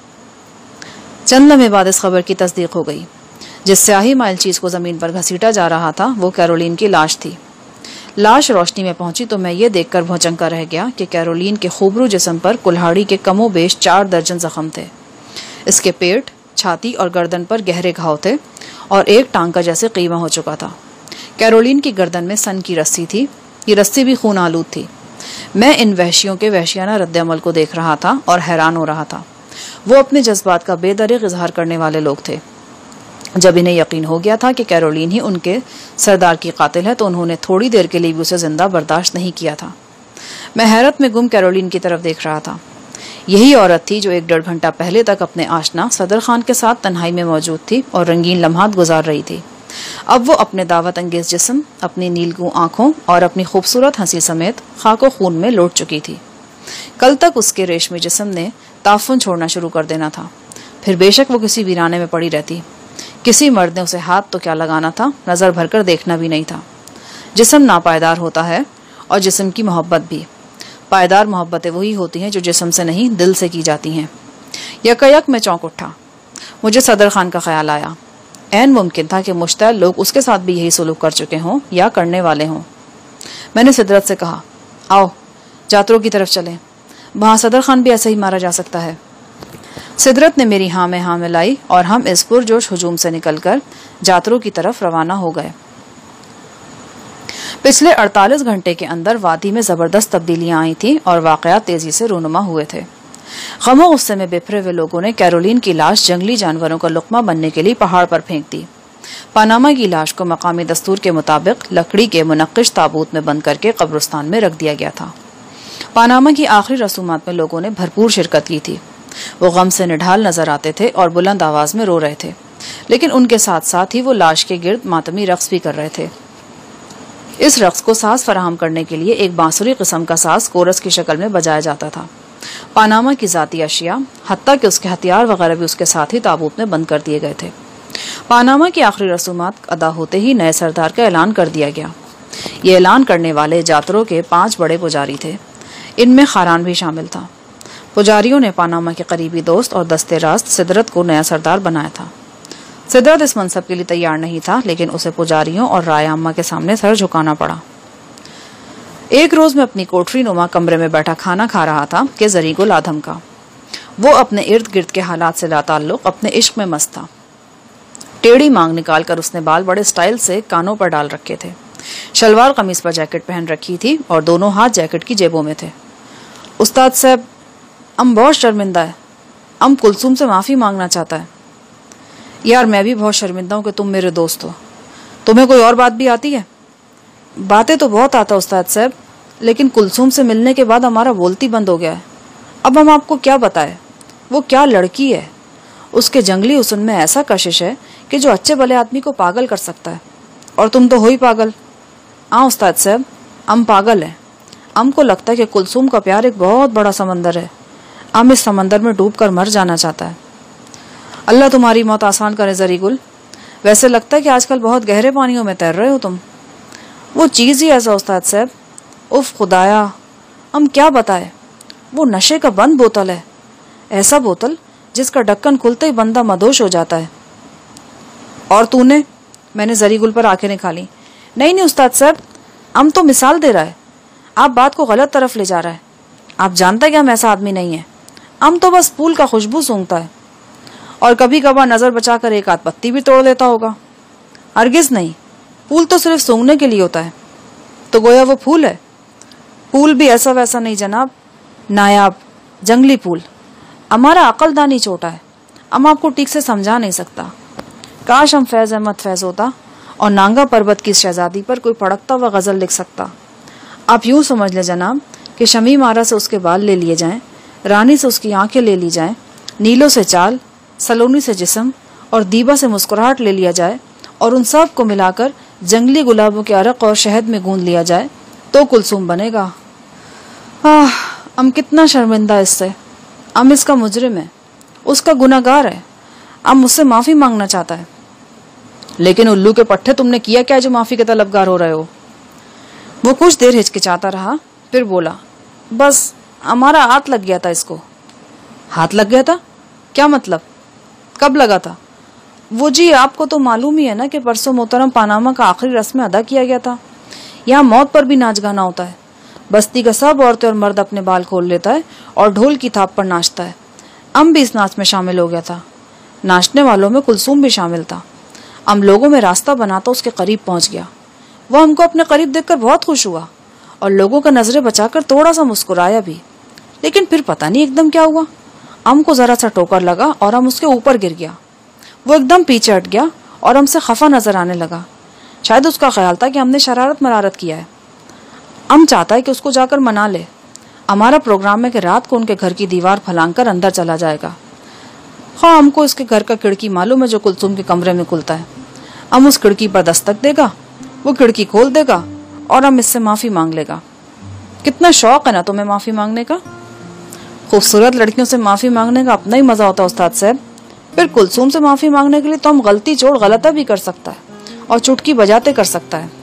چند لمحے بعد اس خبر کی تصدیق ہو گئی۔ جس سیاہی مائل چیز کو زمین پر گھسیٹا جا رہا تھا وہ کیرولین کی لاش تھی۔ لاش روشنی میں پہنچی تو میں یہ دیکھ کر بھونچنکا رہ گیا کہ کیرولین کے خوبرو جسم پر کلہاڑی کے کم و بیش چار درجن زخم تھے۔ اس کے پیٹ، چھاتی اور گردن پر گہرے گھاؤ تھے اور ایک ٹانگ کا جیسے قیمہ ہو چکا تھا۔ کیرولین کی گردن میں سن کی رسی تھی۔ یہ رسی بھی خون آلود تھی۔ میں ان وحشیوں کے وحشیانہ رد عمل کو دیکھ رہا تھا اور حیران ہو رہا تھا۔ وہ اپنے جذبات کا بے دریغ اظہار کرنے والے لوگ تھے۔ جب انہیں یقین ہو گیا تھا کہ کیرولین ہی ان کے سردار کی قاتل ہے تو انہوں نے تھوڑی دیر کے لیے بھی اسے زندہ برداشت نہیں کیا تھا۔ میں حیرت میں گم کیرولین کی طرف دیکھ رہا تھا۔ یہی عورت تھی جو ایک ڈیڑھ گھنٹہ پہلے تک اپنے آشنا صدر خان کے ساتھ تنہائی میں موجود تھی اور رنگین لمحات گزار رہی تھی۔ اب وہ اپنے دعوت انگیز جسم، اپنی نیلگوں آنکھوں اور اپنی خوبصورت ہنسی سمیت خاک و خون میں لوٹ چکی تھی۔ کل تک اس کے ریشمی جسم نے تعفن چھوڑنا شروع کر دینا تھا، پھر بے شک وہ کسی ویرانے میں پڑی رہتی۔ کسی مرد نے اسے ہاتھ تو کیا لگانا تھا، نظر بھر کر دیکھنا بھی نہیں تھا۔ جسم ناپائیدار ہوتا ہے اور جسم کی محبت بھی۔ پائیدار محبتیں وہی ہوتی ہیں جو جسم سے نہیں دل سے کی جاتی ہیں۔ یک یک میں چونک اٹھا۔ مجھے صدر خان کا خیال آیا۔ عین ممکن تھا کہ مشتعل لوگ اس کے ساتھ بھی یہی سلوک کر چکے ہوں یا کرنے والے ہوں۔ میں نے سدرت سے کہا، آؤ جاتروں کی طرف چلیں، وہاں صدر خان بھی ایسے ہی مارا جا سکتا ہے۔ سدرت نے میری ہاں میں ہاں ملائی اور ہم اس پرجوش ہجوم سے نکل کر جاتروں کی طرف روانہ ہو گئے۔ پچھلے اڑتالیس گھنٹے کے اندر وادی میں زبردست تبدیلیاں آئی تھیں اور واقعات تیزی سے رونما ہوئے تھے۔ غم و غصے میں بپھرے ہوئے لوگوں نے کیرولین کی لاش جنگلی جانوروں کا لقمہ بننے کے لیے پہاڑ پر پھینک دی۔ پاناما کی لاش کو مقامی دستور کے مطابق لکڑی کے منقش تابوت میں بند کر کے قبرستان میں رکھ دیا گیا تھا۔ پاناما کی آخری رسومات میں لوگوں نے بھرپور شرکت کی تھی۔ وہ غم سے نڈھال نظر آتے تھے اور بلند آواز میں رو رہے تھے، لیکن ان کے ساتھ ساتھ ہی وہ لاش کے گرد ماتمی رقص بھی کر رہے تھے۔ اس رقص کو ساز فراہم کرنے کے لیے ایک بانسری قسم کا ساز کورس کی شکل میں بجایا جاتا تھا۔ پاناما کی ذاتی اشیاء، حتیٰ کہ اس کے ہتھیار وغیرہ بھی اس کے ساتھ ہی تابوت میں بند کر دیے گئے تھے۔ پاناما کی آخری رسومات ادا ہوتے ہی نئے سردار کا اعلان کر دیا گیا۔ یہ اعلان کرنے والے جاتروں کے پانچ بڑے پجاری تھے، ان میں خاران بھی شامل تھا۔ پجاریوں نے پاناما کے قریبی دوست اور دستے راست سدرت کو نیا سردار بنایا تھا۔ سدرت اس منصب کے لیے تیار نہیں تھا، لیکن اسے پجاریوں اور رائے عامہ کے سامنے سر جھکانا پڑا۔ ایک روز میں اپنی کوٹری نما کمرے میں بیٹھا کھانا کھا رہا تھا کہ زری گل آدھم کا۔ وہ اپنے ارد گرد کے حالات سے لا تعلق اپنے عشق میں مست تھا۔ ٹیڑھی مانگ نکال کر اس نے بال بڑے سٹائل سے کانوں پر ڈال رکھے تھے، شلوار قمیص پر جیکٹ پہن رکھی تھی اور دونوں ہاتھ جیکٹ کی جیبوں میں تھے۔ استاد صاحب، ام بہت شرمندہ ہے، ام کلثوم سے معافی مانگنا چاہتا ہے۔ یار میں بھی بہت شرمندہ ہوں کہ تم میرے دوست ہو۔ تمہیں کوئی اور بات بھی آتی ہے؟ باتیں تو بہت آتا استاد صاحب، لیکن کلثوم سے ملنے کے بعد ہمارا بولتی بند ہو گیا ہے۔ اب ہم آپ کو کیا بتائیں، وہ کیا لڑکی ہے، اس کے جنگلی حسن میں ایسا کشش ہے کہ جو اچھے بھلے آدمی کو پاگل کر سکتا ہے، اور تم تو ہو ہی پاگل۔ ہاں استاد صاحب، ہم پاگل ہیں۔ ہم کو لگتا ہے کہ کلثوم کا پیار ایک بہت بڑا سمندر ہے، ہم اس سمندر میں ڈوب کر مر جانا چاہتا ہے۔ اللہ تمہاری موت آسان کرے زری گل، ویسے لگتا ہے کہ آج کل بہت گہرے پانیوں میں تیر رہے ہو تم۔ وہ چیز ہی ایسا استاد صاحب، اف خدایا، ہم کیا بتائے، وہ نشے کا بند بوتل ہے، ایسا بوتل جس کا ڈھکن کھلتے ہی بندہ مدوش ہو جاتا ہے۔ اور تو نے؟ میں نے زری گل پر آنکھیں نکالی۔ نہیں نہیں استاد صاحب، ام تو مثال دے رہا ہے، آپ بات کو غلط طرف لے جا رہا ہے. آپ جانتا ہے کہ ہم ایسا آدمی نہیں ہے. ام تو بس پھول کا خوشبو سونگتا ہے اور کبھی کبھار نظر بچا کر ایک آدھ پتی بھی توڑ لیتا ہوگا. ہرگز نہیں، پھول تو صرف سونگنے کے لیے ہوتا ہے. تو گویا وہ پھول ہے؟ پھول بھی ایسا ویسا نہیں جناب، نایاب جنگلی پھول. ہمارا عقل دانی چھوٹا ہے، ہم آپ کو ٹھیک سے سمجھا نہیں سکتا. کاش ہم فیض احمد فیض ہوتا اور نانگا پربت کی شہزادی پر کوئی پڑکتا ہوا غزل لکھ سکتا. آپ یوں سمجھ لیں جناب کہ شمیم آرا سے اس کے بال لے لیے جائیں، رانی سے اس کی آنکھیں لے لی جائیں، نیلوں سے چال، سلونی سے جسم اور دیبا سے مسکراہٹ لے لیا جائے اور ان سب کو ملا کر جنگلی گلابوں کے عرق اور شہد میں گوندھ لیا جائے تو کلثوم بنے گا. آہ ہم کتنا شرمندہ اس سے. ہم اس کا مجرم ہے، اس کا گناہگار ہے. ہم مجھ سے معافی مانگنا چاہتا ہے. لیکن الو کے پٹھے تم نے کیا کیا جو معافی کے طلبگار ہو رہے ہو؟ وہ کچھ دیر ہچکچاتا رہا، پھر بولا، بس ہمارا ہاتھ لگ گیا تھا اس کو. ہاتھ لگ گیا تھا؟ کیا مطلب؟ کب لگا تھا؟ وہ جی آپ کو تو معلوم ہی ہے نا کہ پرسوں محترم پاناما کا آخری رسم ادا کیا گیا تھا. یہاں موت پر بھی ناچ گانا ہوتا ہے. بستی کا سب عورتیں اور مرد اپنے بال کھول لیتا ہے اور ڈھول کی تھاپ پر ناچتا ہے. ہم بھی اس ناچ میں شامل ہو گیا تھا. ناچنے والوں میں کلثوم بھی شامل تھا. ہم لوگوں میں راستہ بناتا اس کے قریب پہنچ گیا. وہ ہم کو اپنے قریب دیکھ کر بہت خوش ہوا اور لوگوں کا نظریں بچا کر تھوڑا سا مسکرایا بھی. لیکن پھر پتہ نہیں ایک دم کیا ہوا، ہم کو ذرا سا ٹوکر لگا اور ہم اس کے اوپر گر گیا. وہ ایک دم پیچھے ہٹ گیا اور ہم سے خفا نظر آنے لگا. شاید اس کا خیال تھا کہ ہم نے شرارت مرارت کیا ہے. ہم چاہتا ہے کہ اس کو جا کر منا لے. ہمارا پروگرام ہے کہ رات کو ان کے گھر کی دیوار پھلانگ کر اندر چلا جائے گا. ہاں ہم کو اس کے گھر کا کھڑکی معلوم ہے جو کلثوم کے کمرے میں کھلتا ہے. ہم اس کھڑکی پر دستک دے گا، وہ کھڑکی کھول دے گا اور ہم اس سے معافی مانگ لے گا. کتنا شوق ہے نا تمہیں معافی مانگنے کا. خوبصورت لڑکیوں سے معافی مانگنے کا اپنا ہی مزہ ہوتا ہے استاد صاحب. پھر کلثوم سے معافی مانگنے کے لیے تو ہم غلطی چھوڑ غلطہ بھی کر سکتا ہے اور چٹکی بجاتے کر سکتا ہے.